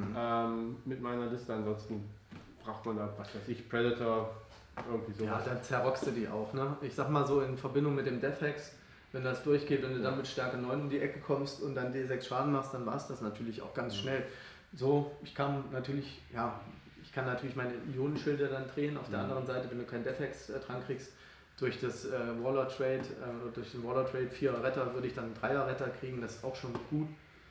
mit meiner Liste. Ansonsten braucht man da, was weiß ich, Predator, irgendwie sowas. Ja, dann zerrockst du die auch. Ne? Ich sag mal so in Verbindung mit dem Death-Hex, wenn das durchgeht und du dann mit Stärke 9 um die Ecke kommst und dann D6 Schaden machst, dann war es das natürlich auch ganz schnell. So, ich kann natürlich meine Ionenschilder dann drehen. Auf der anderen Seite, wenn du keinen Death-Hex dran kriegst, durch das Warlord-Trade, durch den Warlord-Trade 4er Retter würde ich dann einen 3er Retter kriegen, das ist auch schon gut.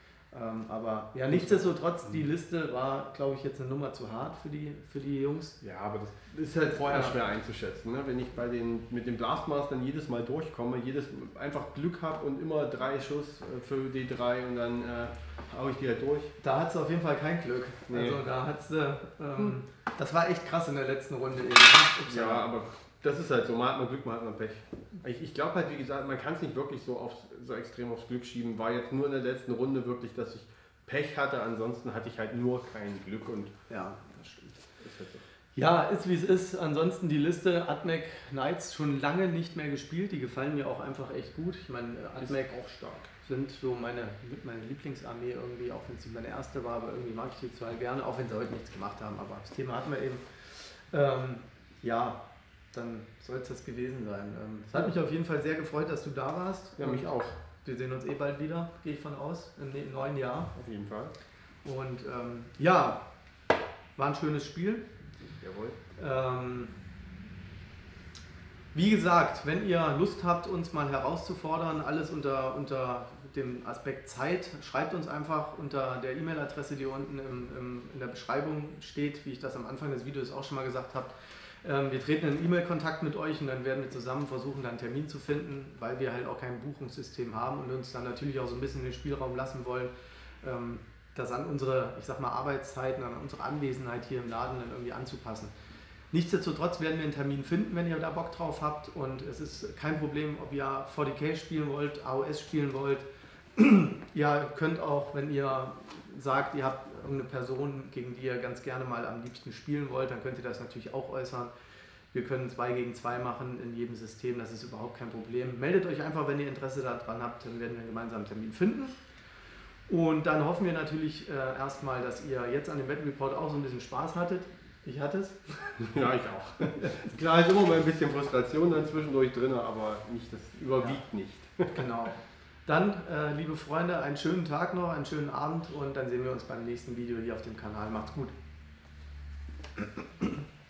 Aber ja, nichtsdestotrotz, die Liste war, glaube ich, jetzt eine Nummer zu hart für die Jungs. Ja, aber das ist halt vorher schwer einzuschätzen. Ne? Wenn ich mit dem Blastmastern jedes Mal durchkomme, einfach Glück habe und immer 3 Schuss für D3 und dann hau ich die halt durch. Da hat sie auf jeden Fall kein Glück. Nee. Also da hat sie, das war echt krass in der letzten Runde eben. Ja, aber das ist halt so, mal hat man Glück, mal hat man Pech. Ich glaube halt, wie gesagt, man kann es nicht wirklich so extrem aufs Glück schieben. War jetzt nur in der letzten Runde wirklich, dass ich Pech hatte, ansonsten hatte ich halt nur kein Glück und ja, das stimmt. ist halt so. Ja, ist wie es ist. Ansonsten die Liste Admech Knights schon lange nicht mehr gespielt. Die gefallen mir auch einfach echt gut. Ich meine, Admech auch stark. Sind so meine Lieblingsarmee irgendwie, auch wenn es nicht meine erste war, aber irgendwie mag ich die total gerne, auch wenn sie heute nichts gemacht haben. Aber das Thema hatten wir eben. Ja, dann soll es das gewesen sein. Es hat mich auf jeden Fall sehr gefreut, dass du da warst. Ja, mich auch. Wir sehen uns bald wieder, gehe ich von aus, im neuen Jahr. Auf jeden Fall. Und ja, war ein schönes Spiel. Jawohl. Wie gesagt, wenn ihr Lust habt, uns mal herauszufordern, alles unter dem Aspekt Zeit, schreibt uns einfach unter der E-Mail-Adresse, die unten in der Beschreibung steht, wie ich das am Anfang des Videos auch schon mal gesagt habe. Wir treten in E-Mail-Kontakt mit euch und dann werden wir zusammen versuchen, da einen Termin zu finden, weil wir halt auch kein Buchungssystem haben und uns dann natürlich auch so ein bisschen den Spielraum lassen wollen, das an unsere, ich sag mal, Arbeitszeiten, an unsere Anwesenheit hier im Laden dann irgendwie anzupassen. Nichtsdestotrotz werden wir einen Termin finden, wenn ihr da Bock drauf habt und es ist kein Problem, ob ihr 40k spielen wollt, AOS spielen wollt. Ihr könnt auch, wenn ihr sagt, ihr habt irgendeine Person, gegen die ihr ganz gerne mal am liebsten spielen wollt, dann könnt ihr das natürlich auch äußern. Wir können 2 gegen 2 machen in jedem System, das ist überhaupt kein Problem. Meldet euch einfach, wenn ihr Interesse daran habt, dann werden wir gemeinsam einen Termin finden. Und dann hoffen wir natürlich erstmal, dass ihr jetzt an dem Battle Report auch so ein bisschen Spaß hattet. Ich hatte es. Ja, ich auch. Klar, ist immer mal ein bisschen Frustration dann zwischendurch drin, aber das überwiegt nicht. Genau. Dann, liebe Freunde, einen schönen Tag noch, einen schönen Abend und dann sehen wir uns beim nächsten Video hier auf dem Kanal. Macht's gut.